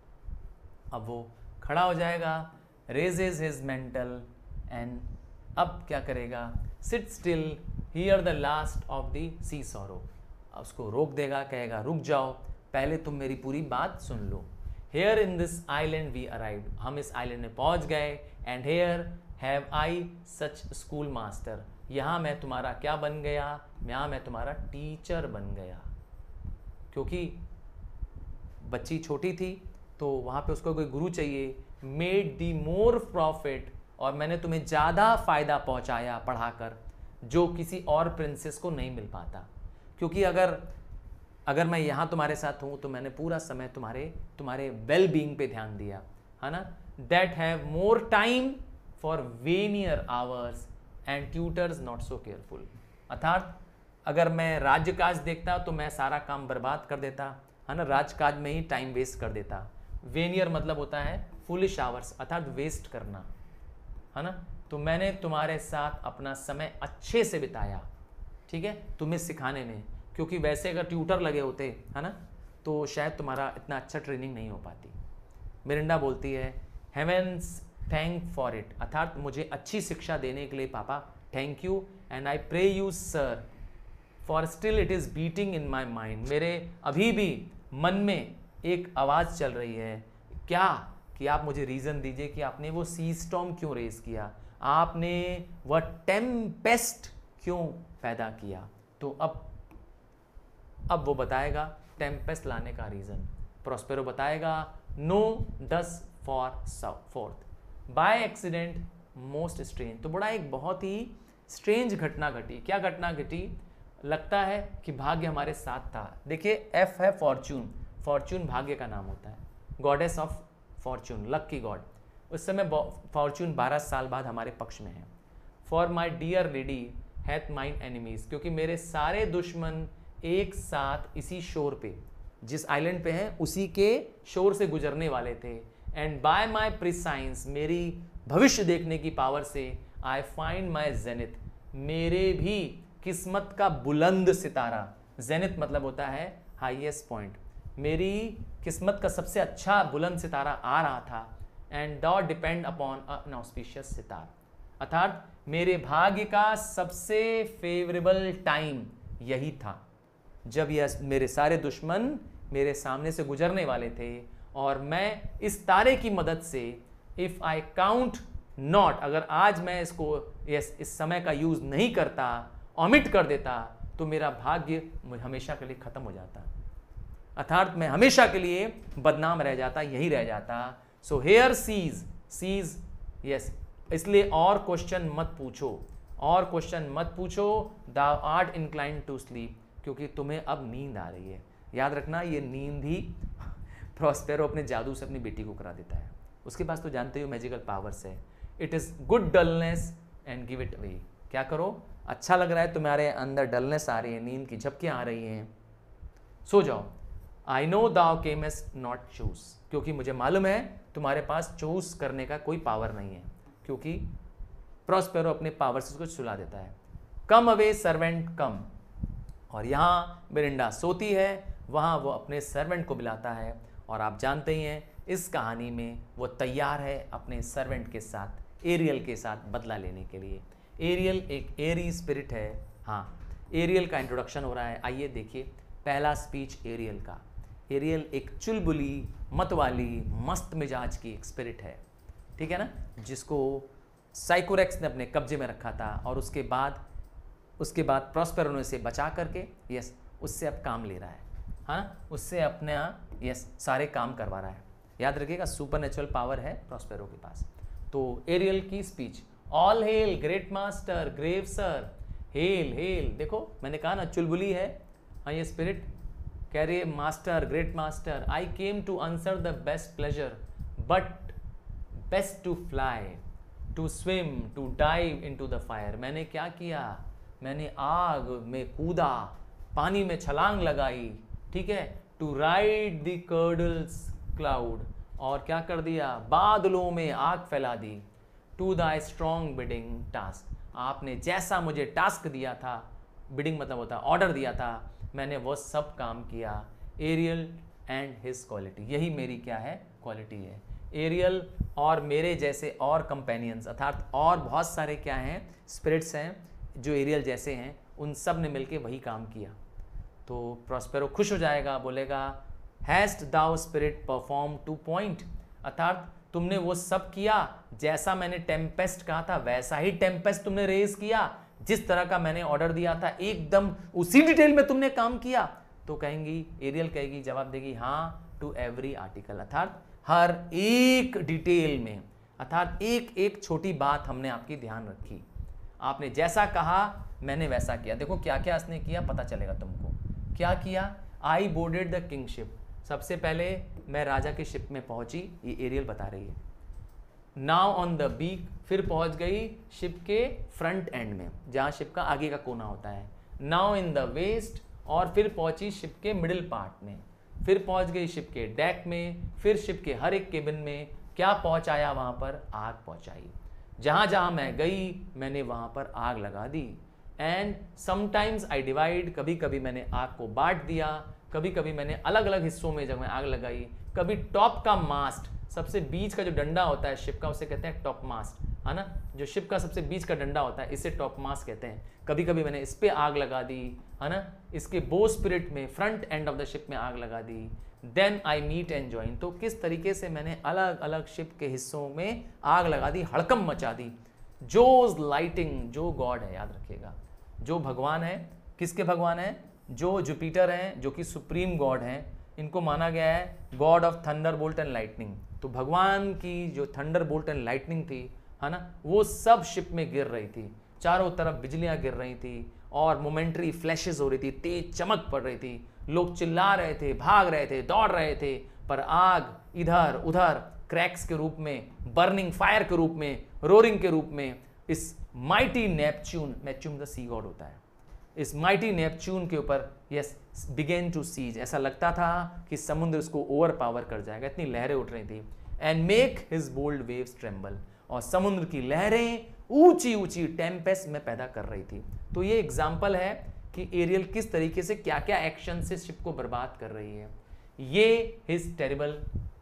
अब वो खड़ा हो जाएगा, रेजेज हिज मेंटल एंड अब क्या करेगा, sit still here the last of the sea sorrow, उसको रोक देगा, कहेगा रुक जाओ, पहले तुम मेरी पूरी बात सुन लो। Here in this island we arrived, हम इस आइलैंड में पहुंच गए, and here have I such school master, यहाँ मैं तुम्हारा क्या बन गया, यहाँ मैं तुम्हारा टीचर बन गया। क्योंकि बच्ची छोटी थी तो वहाँ पे उसको कोई गुरु चाहिए, मेड दी मोर प्रॉफिट, और मैंने तुम्हें ज़्यादा फ़ायदा पहुँचाया पढ़ाकर, जो किसी और प्रिंसेस को नहीं मिल पाता। क्योंकि अगर अगर मैं यहाँ तुम्हारे साथ हूँ तो मैंने पूरा समय तुम्हारे तुम्हारे वेल बीइंग पे ध्यान दिया, है ना। That have more time for vainer hours and tutors not so careful, अर्थात अगर मैं राज्यकाज देखता तो मैं सारा काम बर्बाद कर देता, है ना, राजकाज में ही टाइम वेस्ट कर देता। वेनियर मतलब होता है फुलिश आवर्स, अर्थात वेस्ट करना, है ना। तो मैंने तुम्हारे साथ अपना समय अच्छे से बिताया, ठीक है, तुम्हें सिखाने में, क्योंकि वैसे अगर ट्यूटर लगे होते, है ना, तो शायद तुम्हारा इतना अच्छा ट्रेनिंग नहीं हो पाती। मिरिंडा बोलती है, हेवेंस थैंक फॉर इट, अर्थात मुझे अच्छी शिक्षा देने के लिए पापा thank you, and I pray you sir for still it is beating in my mind, मेरे अभी भी मन में एक आवाज़ चल रही है, क्या कि आप मुझे रीज़न दीजिए कि आपने वो सी स्टॉर्म क्यों रेस किया, आपने वह टेम्पेस्ट क्यों पैदा किया। तो अब अब वो बताएगा टेम्पेस्ट लाने का रीज़न। प्रॉस्पेरो बताएगा, know thus far forth by accident most strange, तो बड़ा एक बहुत ही स्ट्रेंज घटना घटी। क्या घटना घटी? लगता है कि भाग्य हमारे साथ था। देखिए, एफ है फॉर्चून, फॉर्चून भाग्य का नाम होता है, गॉडेस ऑफ फॉर्चून, लक की गॉड। उस समय फॉर्चून बारह साल बाद हमारे पक्ष में है। For my dear lady hath mine enemies, क्योंकि मेरे सारे दुश्मन एक साथ इसी शोर पे, जिस आइलैंड पे हैं उसी के शोर से गुजरने वाले थे। एंड बाय माई प्रिसाइंस, मेरी भविष्य देखने की पावर से, आई फाइंड माई जेनिथ, मेरे भी किस्मत का बुलंद सितारा, जेनिथ मतलब होता है हाईएस्ट पॉइंट, मेरी किस्मत का सबसे अच्छा बुलंद सितारा आ रहा था। And doth depend upon an auspicious star, अर्थात मेरे भाग्य का सबसे फेवरेबल टाइम यही था जब यह मेरे सारे दुश्मन मेरे सामने से गुजरने वाले थे, और मैं इस तारे की मदद से, इफ़ आई काउंट नॉट, अगर आज मैं इसको यस इस समय का यूज़ नहीं करता, ओमिट कर देता, तो मेरा भाग्य हमेशा के लिए ख़त्म हो जाता, अर्थात मैं हमेशा के लिए बदनाम रह जाता, यही रह जाता। So here cease cease yes, इसलिए और क्वेश्चन मत पूछो, और क्वेश्चन मत पूछो, thou art incline to sleep, क्योंकि तुम्हें अब नींद आ रही है। याद रखना, ये नींद ही प्रॉस्पेरो अपने जादू से अपनी बेटी को करा देता है। उसके पास तो जानते हो मैजिकल पावर्स है। It is good dullness and give it away, क्या करो, अच्छा लग रहा है, तुम्हारे अंदर डलनेस आ रही है, नींद की झपकियाँ आ रही हैं, सो जाओ। I know thou canst not choose, क्योंकि मुझे मालूम है तुम्हारे पास चूज करने का कोई पावर नहीं है, क्योंकि प्रॉस्पेरो अपने पावर से उसको सुला देता है। कम अवे सर्वेंट कम, और यहाँ मिरिंडा सोती है, वहाँ वो अपने सर्वेंट को बुलाता है, और आप जानते ही हैं इस कहानी में वो तैयार है अपने सर्वेंट के साथ, एरियल के साथ बदला लेने के लिए। एरियल एक एरी स्पिरिट है। हाँ, एरियल का इंट्रोडक्शन हो रहा है, आइए देखिए पहला स्पीच एरियल का। एरियल एक चुलबुली, मतवाली, मस्त मिजाज की एक स्पिरिट है, ठीक है ना, जिसको साइकोरेक्स ने अपने कब्जे में रखा था, और उसके बाद उसके बाद प्रॉस्पेरो ने इसे बचा करके यस उससे अब काम ले रहा है। हाँ, उससे अपने यस सारे काम करवा रहा है। याद रखिएगा, सुपर नेचुरल पावर है प्रॉस्पेरो के पास। तो एरियल की speech, all hail great master grave sir, hail hail, देखो मैंने कहा ना चुलबुली है। हाँ, ये स्पिरिट कह रही है, master great master, I came to answer the best pleasure but best to fly, to swim, to dive into the fire. मैंने क्या किया, मैंने आग में कूदा, पानी में छलांग लगाई, ठीक है, to ride the curdles cloud, और क्या कर दिया, बादलों में आग फैला दी, to the strong bidding task, आपने जैसा मुझे टास्क दिया था, बिडिंग मतलब होता है ऑर्डर दिया था, मैंने वो सब काम किया। एरियल एंड हिज क्वालिटी, यही मेरी क्या है, क्वालिटी है। एरियल और मेरे जैसे और कंपेनियंस, अर्थात और बहुत सारे क्या हैं, स्पिरिट्स हैं जो एरियल जैसे हैं, उन सब ने मिलके वही काम किया। तो प्रॉस्पेरो खुश हो जाएगा, बोलेगा hast thou spirit perform to point, अर्थात तुमने वो सब किया जैसा मैंने टेम्पेस्ट कहा था, वैसा ही टेम्पेस्ट तुमने रेज किया, जिस तरह का मैंने ऑर्डर दिया था एकदम उसी डिटेल में तुमने काम किया। तो कहेंगी, एरियल कहेगी, जवाब देगी हाँ टू एवरी आर्टिकल, अर्थात हर एक डिटेल में, अर्थात एक एक छोटी बात हमने आपकी ध्यान रखी, आपने जैसा कहा मैंने वैसा किया। देखो क्या क्या उसने किया, पता चलेगा तुमको क्या किया। I boarded the king ship, सबसे पहले मैं राजा की शिप में पहुंची, ये एरियल बता रही है। नाउ ऑन द बीक, फिर पहुंच गई शिप के फ्रंट एंड में, जहां शिप का आगे का कोना होता है। नाउ इन द वेस्ट, और फिर पहुंची शिप के मिडिल पार्ट में, फिर पहुंच गई शिप के डेक में, फिर शिप के हर एक केबिन में क्या पहुंचाया, वहां पर आग पहुंचाई। जहां जहां मैं गई मैंने वहां पर आग लगा दी। एंड समटाइम्स आई डिवाइड, कभी कभी मैंने आग को बांट दिया, कभी कभी मैंने अलग अलग हिस्सों में जब मैं आग लगाई। कभी टॉप का मास्ट, सबसे बीच का जो डंडा होता है शिप का, उसे कहते हैं टॉप मास्ट, है ना, जो शिप का सबसे बीच का डंडा होता है इसे टॉप मास्ट कहते हैं। कभी कभी मैंने इस पे आग लगा दी, है ना, इसके बो स्पिरिट में front end of the ship में आग लगा दी। Then I meet and join, तो किस तरीके से मैंने अलग अलग शिप के हिस्सों में आग लगा दी, हड़कम मचा दी। जोज लाइटिंग, जो गॉड है, याद रखिएगा, जो भगवान है, किसके भगवान है, जो जुपिटर हैं, जो कि सुप्रीम गॉड हैं, इनको माना गया है god of thunder bolt and lightning. तो भगवान की जो थंडर बोल्ट एंड लाइटनिंग थी, है ना, वो सब शिप में गिर रही थी, चारों तरफ बिजलियां गिर रही थी और मोमेंट्री फ्लैशेस हो रही थी, तेज चमक पड़ रही थी, लोग चिल्ला रहे थे, भाग रहे थे, दौड़ रहे थे, पर आग इधर उधर क्रैक्स के रूप में, बर्निंग फायर के रूप में, रोरिंग के रूप में, इस mighty Neptune, Neptune the sea god होता है, इस माइटी नेपच्यून के ऊपर यस बिगेन टू सीज, ऐसा लगता था कि समुद्र उसको ओवर पावर कर जाएगा, इतनी लहरें उठ रही थी। And make his bold waves tremble, और समुद्र की लहरें ऊंची ऊंची टेम्पेस्ट में पैदा कर रही थी। तो ये एग्जाम्पल है कि एरियल किस तरीके से क्या क्या एक्शन से शिप को बर्बाद कर रही है। ये his terrible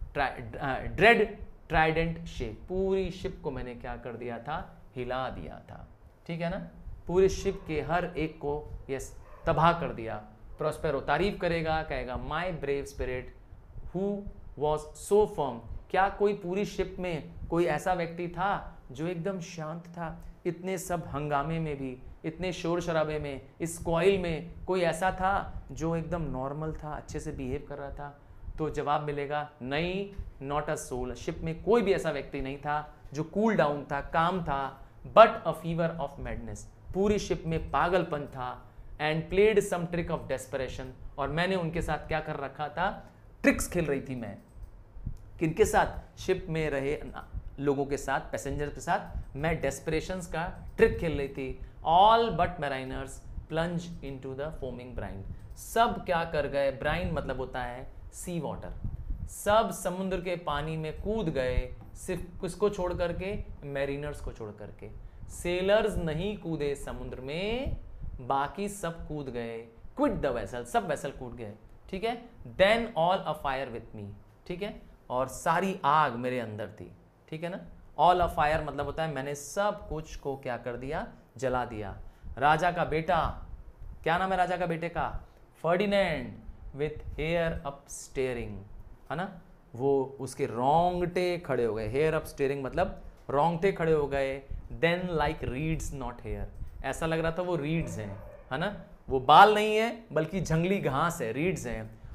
dread trident shape, पूरी शिप को मैंने क्या कर दिया था, हिला दिया था, ठीक है ना, पूरे शिप के हर एक को यस तबाह कर दिया। प्रॉस्पेरो तारीफ करेगा, कहेगा my brave spirit who was so firm, क्या कोई पूरी शिप में कोई ऐसा व्यक्ति था जो एकदम शांत था, इतने सब हंगामे में भी, इतने शोर शराबे में, इस कॉइल में कोई ऐसा था जो एकदम नॉर्मल था, अच्छे से बिहेव कर रहा था। तो जवाब मिलेगा नहीं, नॉट अ सोल, शिप में कोई भी ऐसा व्यक्ति नहीं था जो कूल डाउन था, काम था, but a fever of madness, पूरी शिप में पागलपन था। And played some trick of desperation, और मैंने उनके साथ क्या कर रखा था, ट्रिक्स खेल रही थी मैं, किनके साथ, शिप में रहे लोगों के साथ, पैसेंजर के साथ मैं डेस्परेशंस का ट्रिक खेल रही थी। All but mariners plunge into the foaming brine, सब क्या कर गए, ब्राइन मतलब होता है सी वाटर, सब समुद्र के पानी में कूद गए, सिर्फ किसको छोड़ करके, मैरिनर्स को छोड़ करके। सेलर्स नहीं कूदे समुद्र में, बाकी सब कूद गए, क्विट द वेसल, सब वेसल कूद गए, ठीक है। Then all a fire with me, ठीक है, और सारी आग मेरे अंदर थी, ठीक है ना। ऑल अ फायर मतलब होता है मैंने सब कुछ को क्या कर दिया, जला दिया। राजा का बेटा, क्या नाम है राजा का बेटे का, Ferdinand, with hair up staring, है ना, वो उसके रोंगटे खड़े हो गए, हेयर अप स्टेयरिंग मतलब रोंगटे खड़े हो गए। Then like reeds not hair, ऐसा लग रहा था वो रीड्स हैं, है ना, वो बाल नहीं है बल्कि जंगली घास है, रीड्स हैं।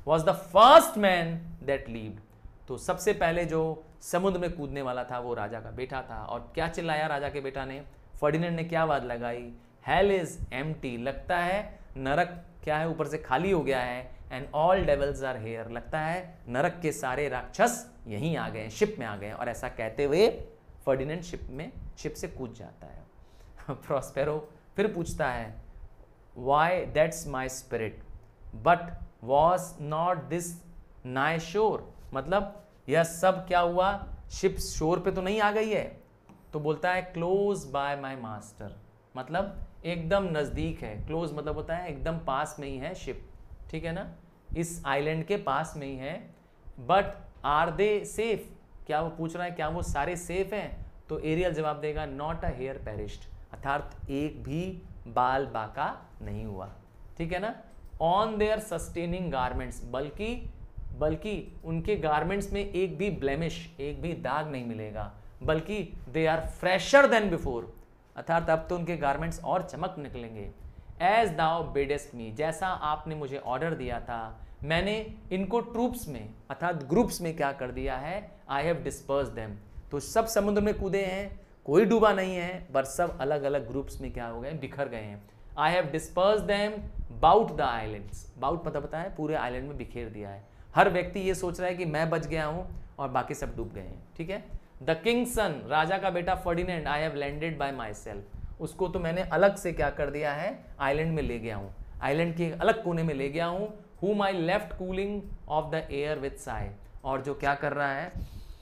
Was the first man that leaped. तो सबसे पहले जो समुद्र में कूदने वाला था वो राजा का बेटा था। और क्या चिल्लाया राजा के बेटा ने? फर्डिनेंड ने क्या बात लगाई? हेल इज एम्प्टी, लगता है नरक क्या है ऊपर से खाली हो गया है। And all devils are here, लगता है नरक के सारे राक्षस यहीं आ गए, शिप में आ गए। और ऐसा कहते हुए फर्डिनेंड शिप में शिप से कूद जाता है। प्रॉस्पेरो फिर पूछता है why that's my spirit but was not this nigh shore, मतलब यह सब क्या हुआ, शिप शोर पे तो नहीं आ गई है? तो बोलता है क्लोज बाय माई मास्टर, मतलब एकदम नज़दीक है। क्लोज मतलब होता है एकदम पास में ही है शिप, ठीक है ना, इस आइलैंड के पास में ही है। बट आर दे सेफ, क्या वो पूछ रहा है क्या वो सारे सेफ हैं? तो एरियल जवाब देगा नॉट अ हेयर पेरिश्ड, अर्थात एक भी बाल बाका नहीं हुआ, ठीक है ना। ऑन देयर सस्टेनिंग गारमेंट्स, बल्कि बल्कि उनके गारमेंट्स में एक भी ब्लेमिश, एक भी दाग नहीं मिलेगा, बल्कि they are fresher than before, अर्थात अब तो उनके गारमेंट्स और चमक निकलेंगे। एज दाउ बिडेस्ट मी, जैसा आपने मुझे ऑर्डर दिया था मैंने इनको ट्रूप्स में अर्थात ग्रुप्स में क्या कर दिया है, आई हैव डिस्पर्स देम। तो सब समुद्र में कूदे हैं, कोई डूबा नहीं है, पर सब अलग अलग ग्रुप्स में क्या हो गए, बिखर गए हैं। I have dispersed them bout the islands, bout पता पता है पूरे आइलैंड में बिखेर दिया है। हर व्यक्ति ये सोच रहा है कि मैं बच गया हूं और बाकी सब डूब गए हैं, ठीक है। द किंग्स सन, राजा का बेटा Ferdinand, I have landed by myself, उसको तो मैंने अलग से क्या कर दिया है, आइलैंड में ले गया हूं, आइलैंड के अलग कोने में ले गया हूं। whom I left cooling of the air with sigh, और जो क्या कर रहा है,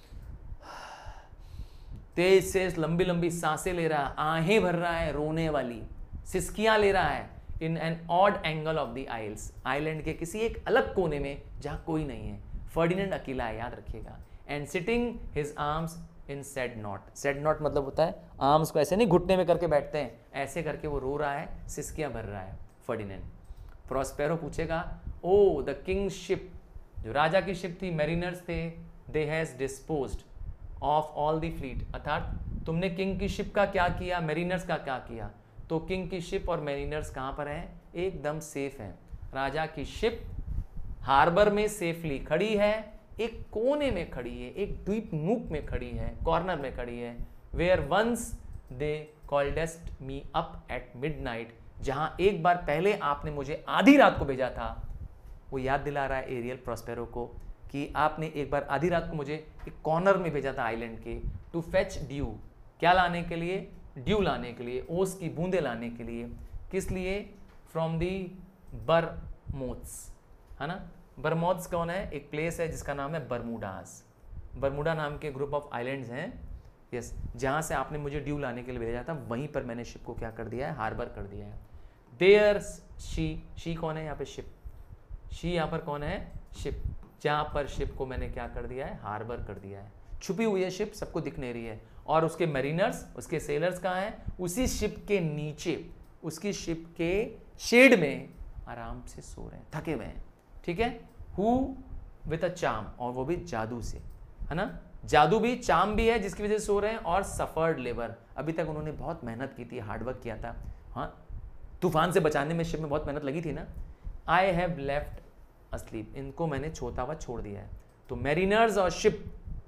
तेज से लंबी लंबी सांसें ले रहा है, आहें भर रहा है, रोने वाली सिसकियां ले रहा है, in an odd angle of the isles, island के किसी एक अलग कोने में जहां कोई नहीं है। फर्डिनेंड अकेला है, याद रखिएगा। And sitting his arms in sad knot, sad knot मतलब होता है आर्म्स को ऐसे नहीं घुटने में करके बैठते हैं, ऐसे करके वो रो रहा है, सिसकियां भर रहा है फर्डिनेंड। प्रॉस्पेरो पूछेगा ओ द किंग शिप, जो राजा की शिप थी, मैरिनर्स थे, they has disposed of all the fleet, अर्थात तुमने किंग की शिप का क्या किया, मैरिनर्स का क्या किया। तो किंग की शिप और मैरिनर्स कहाँ पर हैं, एकदम सेफ हैं। राजा की शिप हार्बर में सेफली खड़ी है, एक कोने में खड़ी है, एक द्वीप नूक में खड़ी है, कॉर्नर में खड़ी है। Where once they calledst me up at midnight, जहां एक बार पहले आपने मुझे आधी रात को भेजा था। वो याद दिला रहा है एरियल प्रॉस्पेरो को कि आपने एक बार आधी रात को मुझे एक कॉर्नर में भेजा था आइलैंड के, टू फेच ड्यू, क्या लाने के लिए, ड्यू लाने के लिए, ओस की बूंदे लाने के लिए। किस लिए, फ्रॉम दी बरमोथ्स, है ना। बरमोथ्स कौन है, एक प्लेस है जिसका नाम है बरमूडास, बरमूडा नाम के ग्रुप ऑफ आइलैंड्स हैं, यस, जहां से आपने मुझे ड्यू लाने के लिए भेजा था, वहीं पर मैंने शिप को क्या कर दिया है, हार्बर कर दिया है। देयर शी, शी कौन है यहाँ पे, शिप, शी यहाँ पर कौन है, शिप, जहां पर शिप को मैंने क्या कर दिया है, हार्बर कर दिया है, छुपी हुई है शिप, सबको दिख नहीं रही है। और उसके मैरिनर्स, उसके सेलर्स कहाँ हैं, उसी शिप के नीचे, उसकी शिप के शेड में आराम से सो रहे हैं, थके हुए हैं, ठीक है। हु विथ अ चार्म, और वो भी जादू से, है ना, जादू भी, चार्म भी है जिसकी वजह से सो रहे हैं, और सफर्ड लेबर, अभी तक उन्होंने बहुत मेहनत की थी, हार्डवर्क किया था, हाँ, तूफान से बचाने में शिप में बहुत मेहनत लगी थी ना। आई हैव लेफ्ट अस्लीप, इनको मैंने छोता हुआ छोड़ दिया है। तो मैरिनर्स और शिप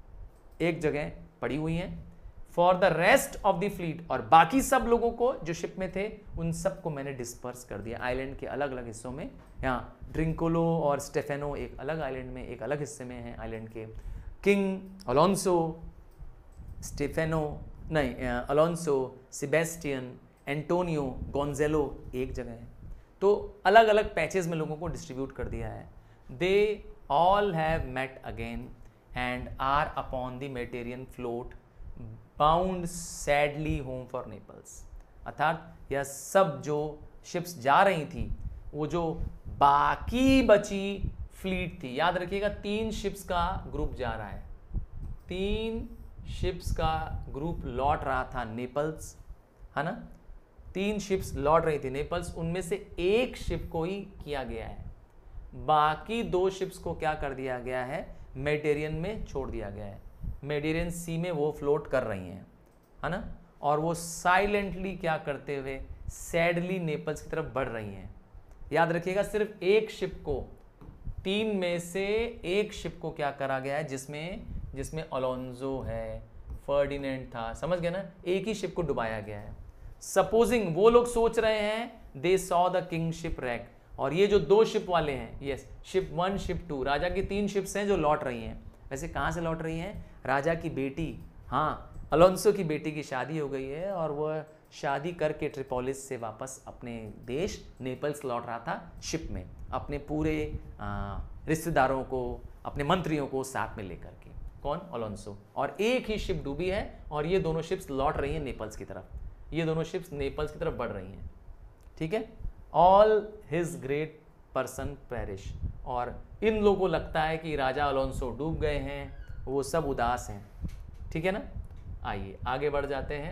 एक जगह पड़ी हुई हैं। For the rest of the fleet, और बाकी सब लोगों को जो शिप में थे उन सबको मैंने डिस्पर्स कर दिया आइलैंड के अलग अलग हिस्सों में। यहाँ ड्रिंकोलो और स्टेफेनो एक अलग आइलैंड में, एक अलग हिस्से में है आइलैंड के। किंग अलोंसो, स्टेफेनो नहीं अलोंसो, सेबेस्टियन, एंटोनियो, गोंजेलो एक जगह है। तो अलग अलग पैचेस में लोगों को डिस्ट्रीब्यूट कर दिया है। They all have met again and are upon the Mediterranean float bound sadly home for Naples, अर्थात यह सब जो शिप्स जा रही थी, वो जो बाकी बची फ्लीट थी, याद रखिएगा तीन शिप्स का ग्रुप जा रहा है, तीन शिप्स का ग्रुप लौट रहा था नेपल्स, है ना, तीन शिप्स लौट रही थी नेपल्स, उनमें से एक शिप को ही किया गया है, बाकी दो शिप्स को क्या कर दिया गया है, मेडिटेरियन में छोड़ दिया गया है। मेडिटेरियन सी में वो फ्लोट कर रही हैं, है ना, और वो साइलेंटली क्या करते हुए सैडली नेपल्स की तरफ बढ़ रही हैं। याद रखिएगा सिर्फ एक शिप को तीन में से एक शिप को क्या करा गया है जिसमें जिसमें अलोंजो है, फर्डिनेंड था, समझ गए ना, एक ही शिप को डुबाया गया है। सपोजिंग वो लोग सोच रहे हैं they saw the king ship wreck, और ये जो दो शिप वाले हैं, yes, ship one ship two, राजा की तीन शिप्स हैं जो लौट रही हैं। वैसे कहाँ से लौट रही हैं? राजा की बेटी, हाँ, अलोंसो की बेटी की शादी हो गई है और वह शादी करके ट्रिपोलिस से वापस अपने देश नेपल्स लौट रहा था शिप में, अपने पूरे रिश्तेदारों को, अपने मंत्रियों को साथ में लेकर के। कौन? अलोंसो। और एक ही शिप डूबी है और ये दोनों शिप्स लौट रही हैं नेपल्स की तरफ, ये दोनों शिप्स नेपल्स की तरफ बढ़ रही हैं, ठीक है। All his great person perish, और इन लोगों को लगता है कि राजा अलोंसो डूब गए हैं, वो सब उदास हैं, ठीक है ना। आइए आगे बढ़ जाते हैं।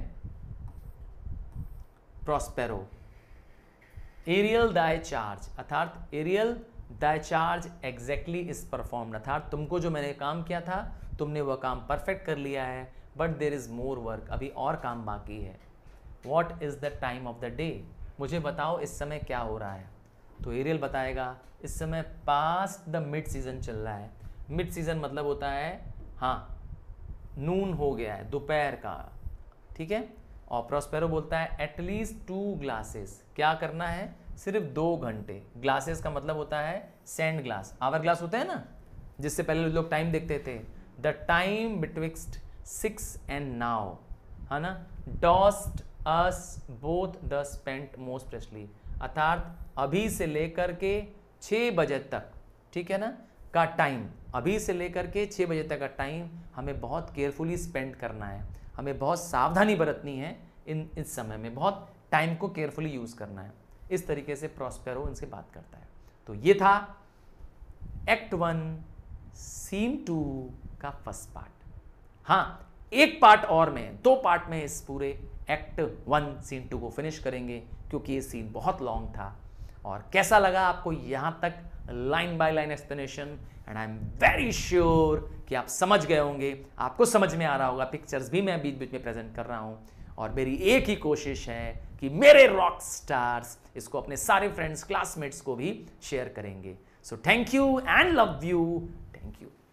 प्रॉस्पेरो, एरियल दाई चार्ज, अर्थात Ariel thy charge exactly is performed, अर्थात तुमको जो मैंने काम किया था तुमने वह काम परफेक्ट कर लिया है, but there is more work, अभी और काम बाकी है। What is the time of the day, मुझे बताओ इस समय क्या हो रहा है। तो एरियल बताएगा इस समय पास्ट द मिड सीजन चल रहा है। मिड सीजन मतलब होता है, हाँ, नून हो गया है, दोपहर का, ठीक है। और प्रॉस्पेरो बोलता है एटलीस्ट टू ग्लासेस, क्या करना है? सिर्फ दो घंटे। ग्लासेस का मतलब होता है सैंड ग्लास, आवर ग्लास होता है ना, जिससे पहले लोग टाइम देखते थे। The time betwixt six and now, है ना, dost us both the spent most preciously, अर्थात अभी से लेकर के छः बजे तक, ठीक है ना, का टाइम, अभी से लेकर के छः बजे तक का टाइम हमें बहुत केयरफुली स्पेंड करना है, हमें बहुत सावधानी बरतनी है इन इस समय में, बहुत टाइम को केयरफुली यूज़ करना है। इस तरीके से प्रॉस्पेरो इनसे बात करता है। तो ये था एक्ट वन सीन टू का फर्स्ट पार्ट। हाँ, एक पार्ट और में, दो पार्ट में इस पूरे एक्ट वन सीन टू को फिनिश करेंगे, क्योंकि ये सीन बहुत लॉन्ग था। और कैसा लगा आपको यहाँ तक line by line explanation? And I am very sure कि आप समझ गए होंगे, आपको समझ में आ रहा होगा। पिक्चर्स भी मैं बीच बीच में प्रेजेंट कर रहा हूँ, और मेरी एक ही कोशिश है कि मेरे रॉक स्टार्स इसको अपने सारे फ्रेंड्स, क्लासमेट्स को भी शेयर करेंगे। So thank you and love you, thank you.